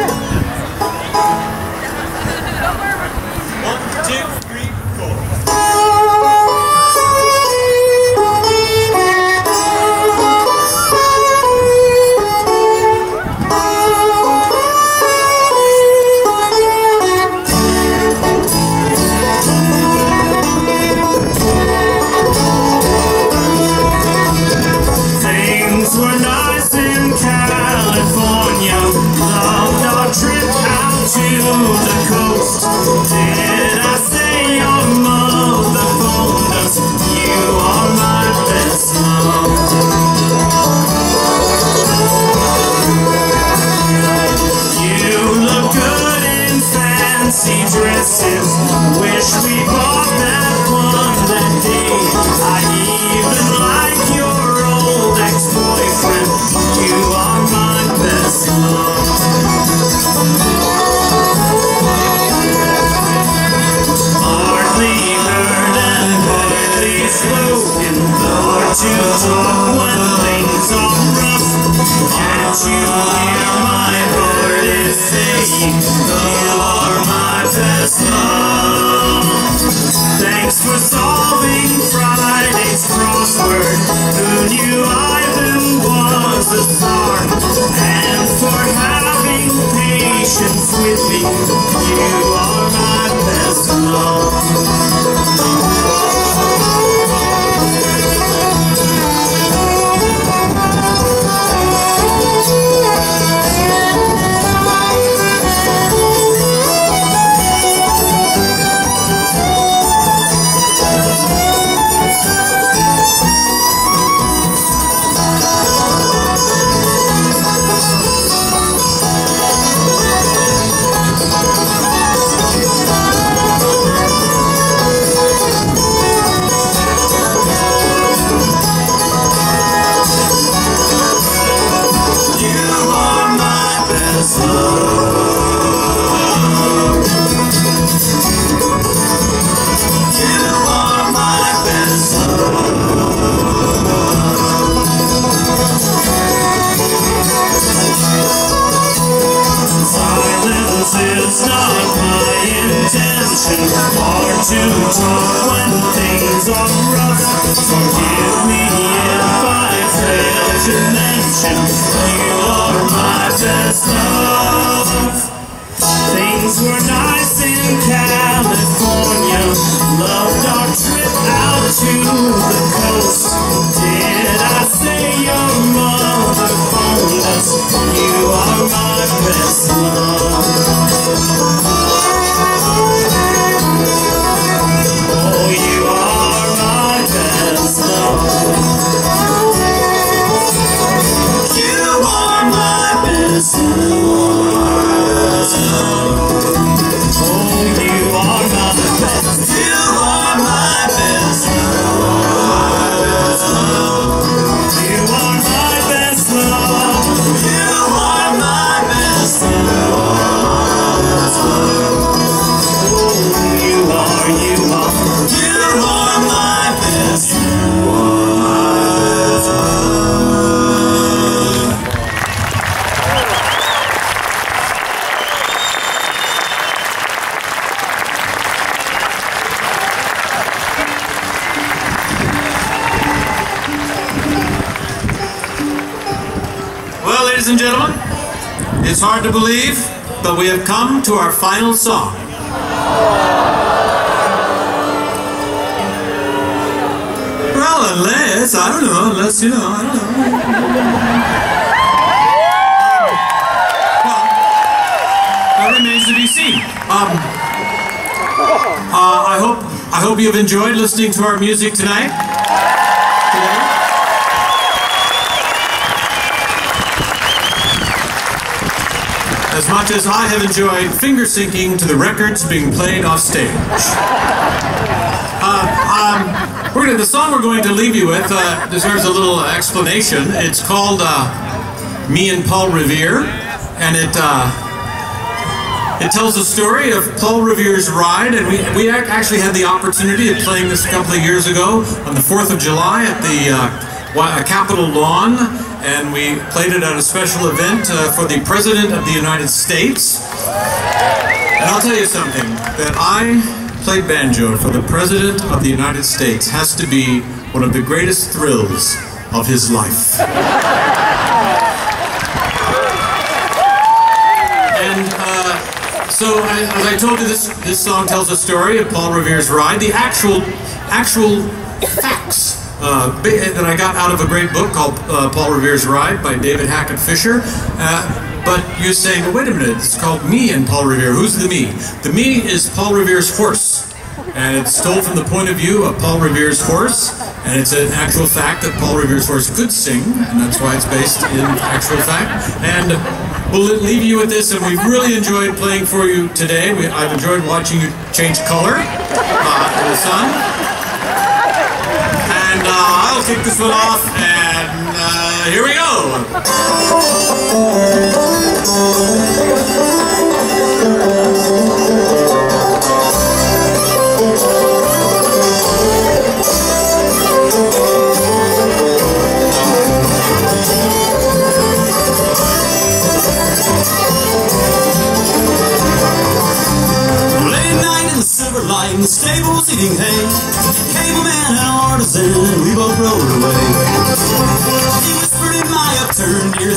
2, 3, 4. Things were nice in California, love not true. you hear my heart is saying, you are my best love. Thanks for solving Friday's crossword. Who knew Ivan was a star? And for having patience with me, you are my best love. It's not my intention or to talk when things are rough. Forgive me if I fail to mention you are my best love. Things were nice in California. Loved our trip out to the coast. Did I say your mother phoned us? You are my best love. Oh, you are my best love. You are my best love. Oh, you are my best. You are my best love. You are my best love. You are my best love. Well, ladies and gentlemen, it's hard to believe, but we have come to our final song. Well, unless, I don't know, unless, you know, I don't know. Well, that remains to be seen. I hope you've enjoyed listening to our music tonight. As much as I have enjoyed finger syncing to the records being played off stage. The song we're going to leave you with deserves a little explanation. It's called Me and Paul Revere, and it tells the story of Paul Revere's ride, and we actually had the opportunity of playing this a couple of years ago on the 4th of July at the Capitol Lawn, and we played it at a special event for the President of the United States. And I'll tell you something, that I played banjo for the President of the United States has to be one of the greatest thrills of his life. And so, as I told you, this song tells a story of Paul Revere's ride. The actual facts that I got out of a great book called Paul Revere's Ride by David Hackett Fisher. But you're saying, well, wait a minute, it's called Me and Paul Revere. Who's the me? The me is Paul Revere's horse. And it's told from the point of view of Paul Revere's horse. And it's an actual fact that Paul Revere's horse could sing. And that's why it's based in actual fact. And we'll leave you with this. And we've really enjoyed playing for you today. I've enjoyed watching you change color in the sun. And I'll kick this one off. And here we go.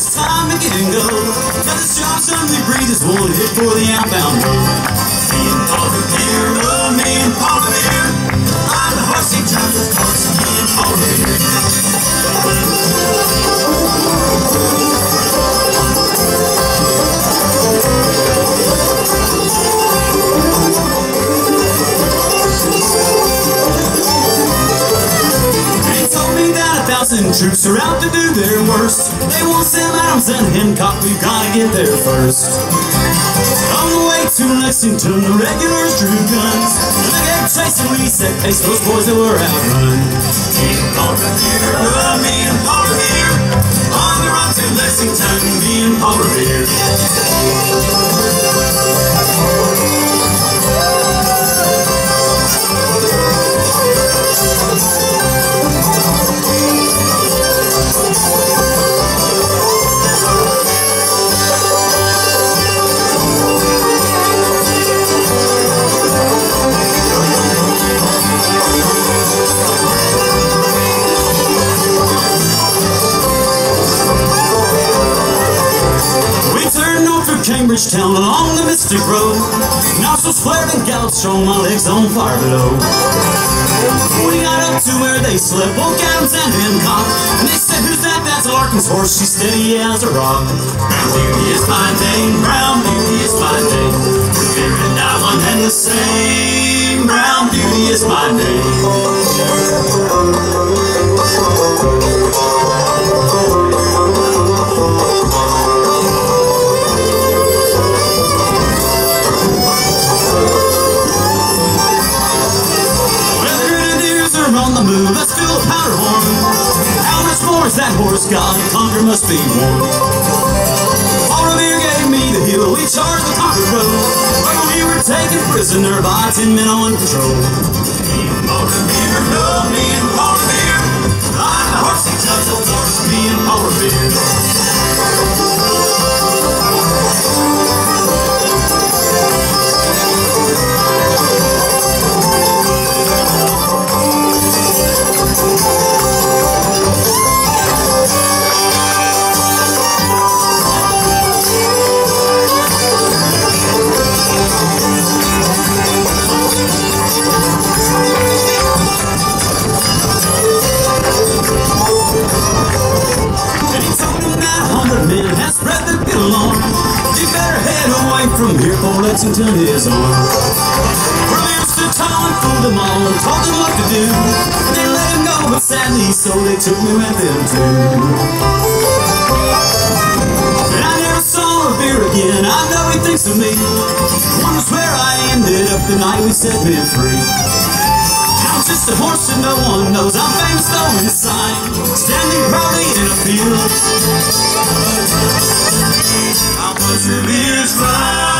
it's time to get and go. Got this job, something to breathe, is one hit for the outbound road. Me and Paul Revere, oh, me and Paul Revere. I'm the horse he drives, of course, me and Paul Revere. Troops are out to do their worst. They want Sam Adams and Hancock, we've gotta get there first. On the way to Lexington, the regulars drew guns. They gave chase and we set pace, those boys that were outrun. Me and Paul Revere, me and Paul Revere. On the run to Lexington, me and Paul Revere. Cambridge town along the Mystic Road. Nostrils flared and galloped strong, my legs on fire below. We got up to where they slept, woke Adams and Hancock. And they said, who's that? That's Larkin's horse, she's steady as a rock. Brown Beauty is my name, Brown Beauty is my name. Revere and I, one and the same. Brown Beauty is my name. Let's fill a powder horn. How much more is that horse got? Conquer must be won. Paul Revere gave me the hill, we charged the Concord road. Well, we were taken prisoner by 10 men on patrol. Me and Paul Revere, love me and Paul Revere. I'm the horse he judged, of course, me and Paul Revere. From here for Lexington is on. Revere stood tall and fooled them all and told them what to do. They let him go, but sadly, so they took me with them too. And I never saw Revere again, I know he thinks of me. Wonders where I ended up the night we set men free. I'm just a horse that no one knows, I'm famous though inside, standing proudly in a field. How much Revere's right.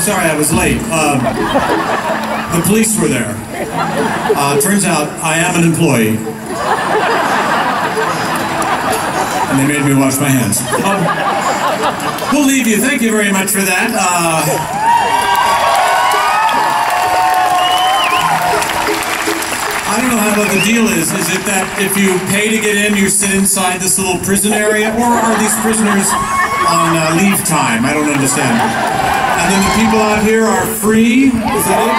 sorry I was late. The police were there. Turns out I am an employee. And they made me wash my hands. We'll leave you. Thank you very much for that. I don't know what the deal is. Is it that if you pay to get in, you sit inside this little prison area? Or are these prisoners on leave time? I don't understand. And then the people out here are free? Is that it?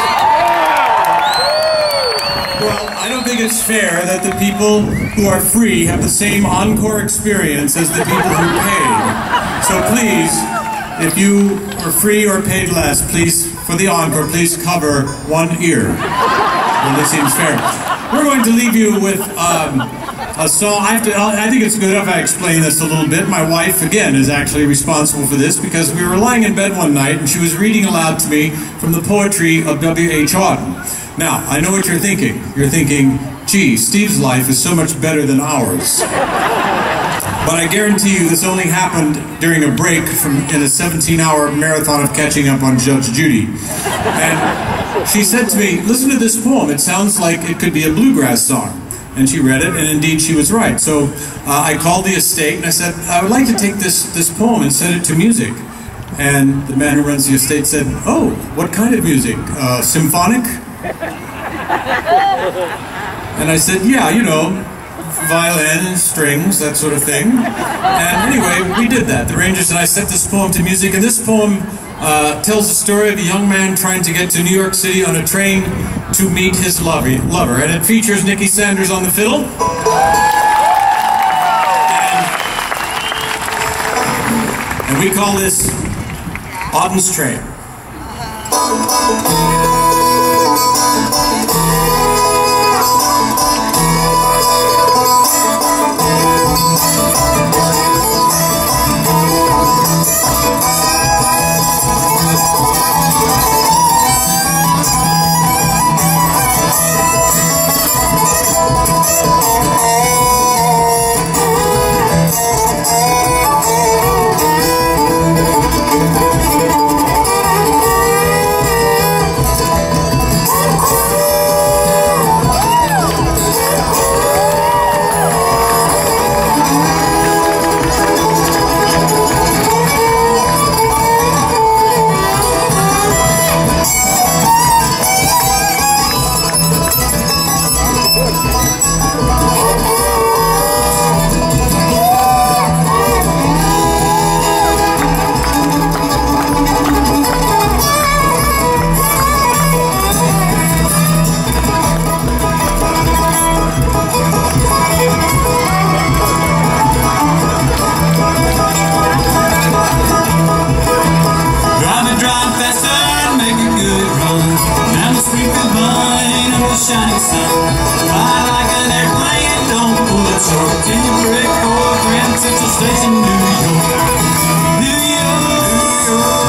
Well, I don't think it's fair that the people who are free have the same encore experience as the people who paid. So please, if you are free or paid less, please, for the encore, please cover one ear. Well, this seems fair. We're going to leave you with a song. I think it's good if I explain this a little bit. My wife, again, is actually responsible for this because we were lying in bed one night and she was reading aloud to me from the poetry of W.H. Auden. Now, I know what you're thinking. You're thinking, gee, Steve's life is so much better than ours. But I guarantee you this only happened during a break in a 17-hour marathon of catching up on Judge Judy. And she said to me, listen to this poem. It sounds like it could be a bluegrass song. And she read it, and indeed she was right. So I called the estate, and I said, I would like to take this poem and set it to music. And the man who runs the estate said, oh, what kind of music? Symphonic? And I said, yeah, you know, violin and strings, that sort of thing. And anyway, we did that. The Rangers and I set this poem to music, and this poem tells the story of a young man trying to get to New York City on a train to meet his lover. And it features Nikki Sanders on the fiddle. And we call this Auden's Train. Shining sun, fly like an airplane, don't pull it short. Till you break for Grand Central Station, New York, New York.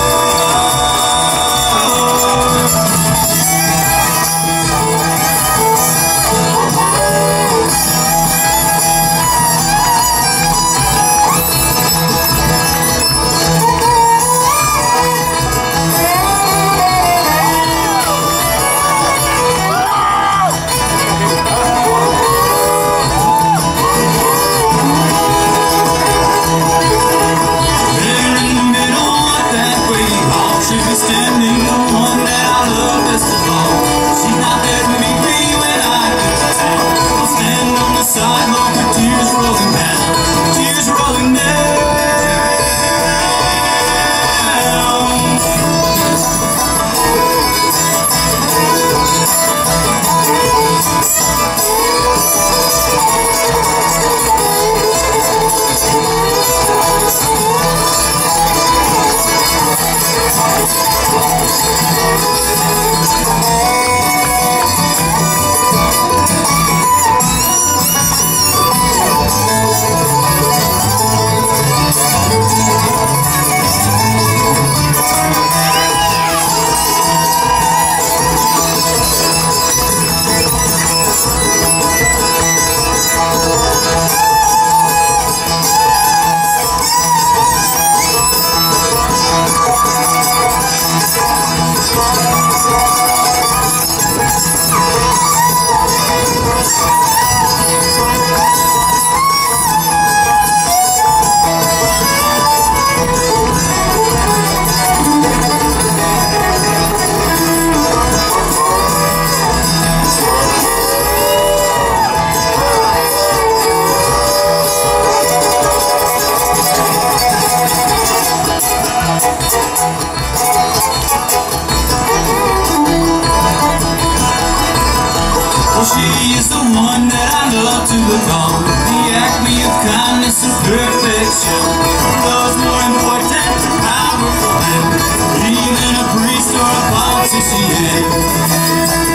There Well, she is the one that I love to look on, the acme of kindness and perfection. Love's more important than powerful men, even a priest or a politician.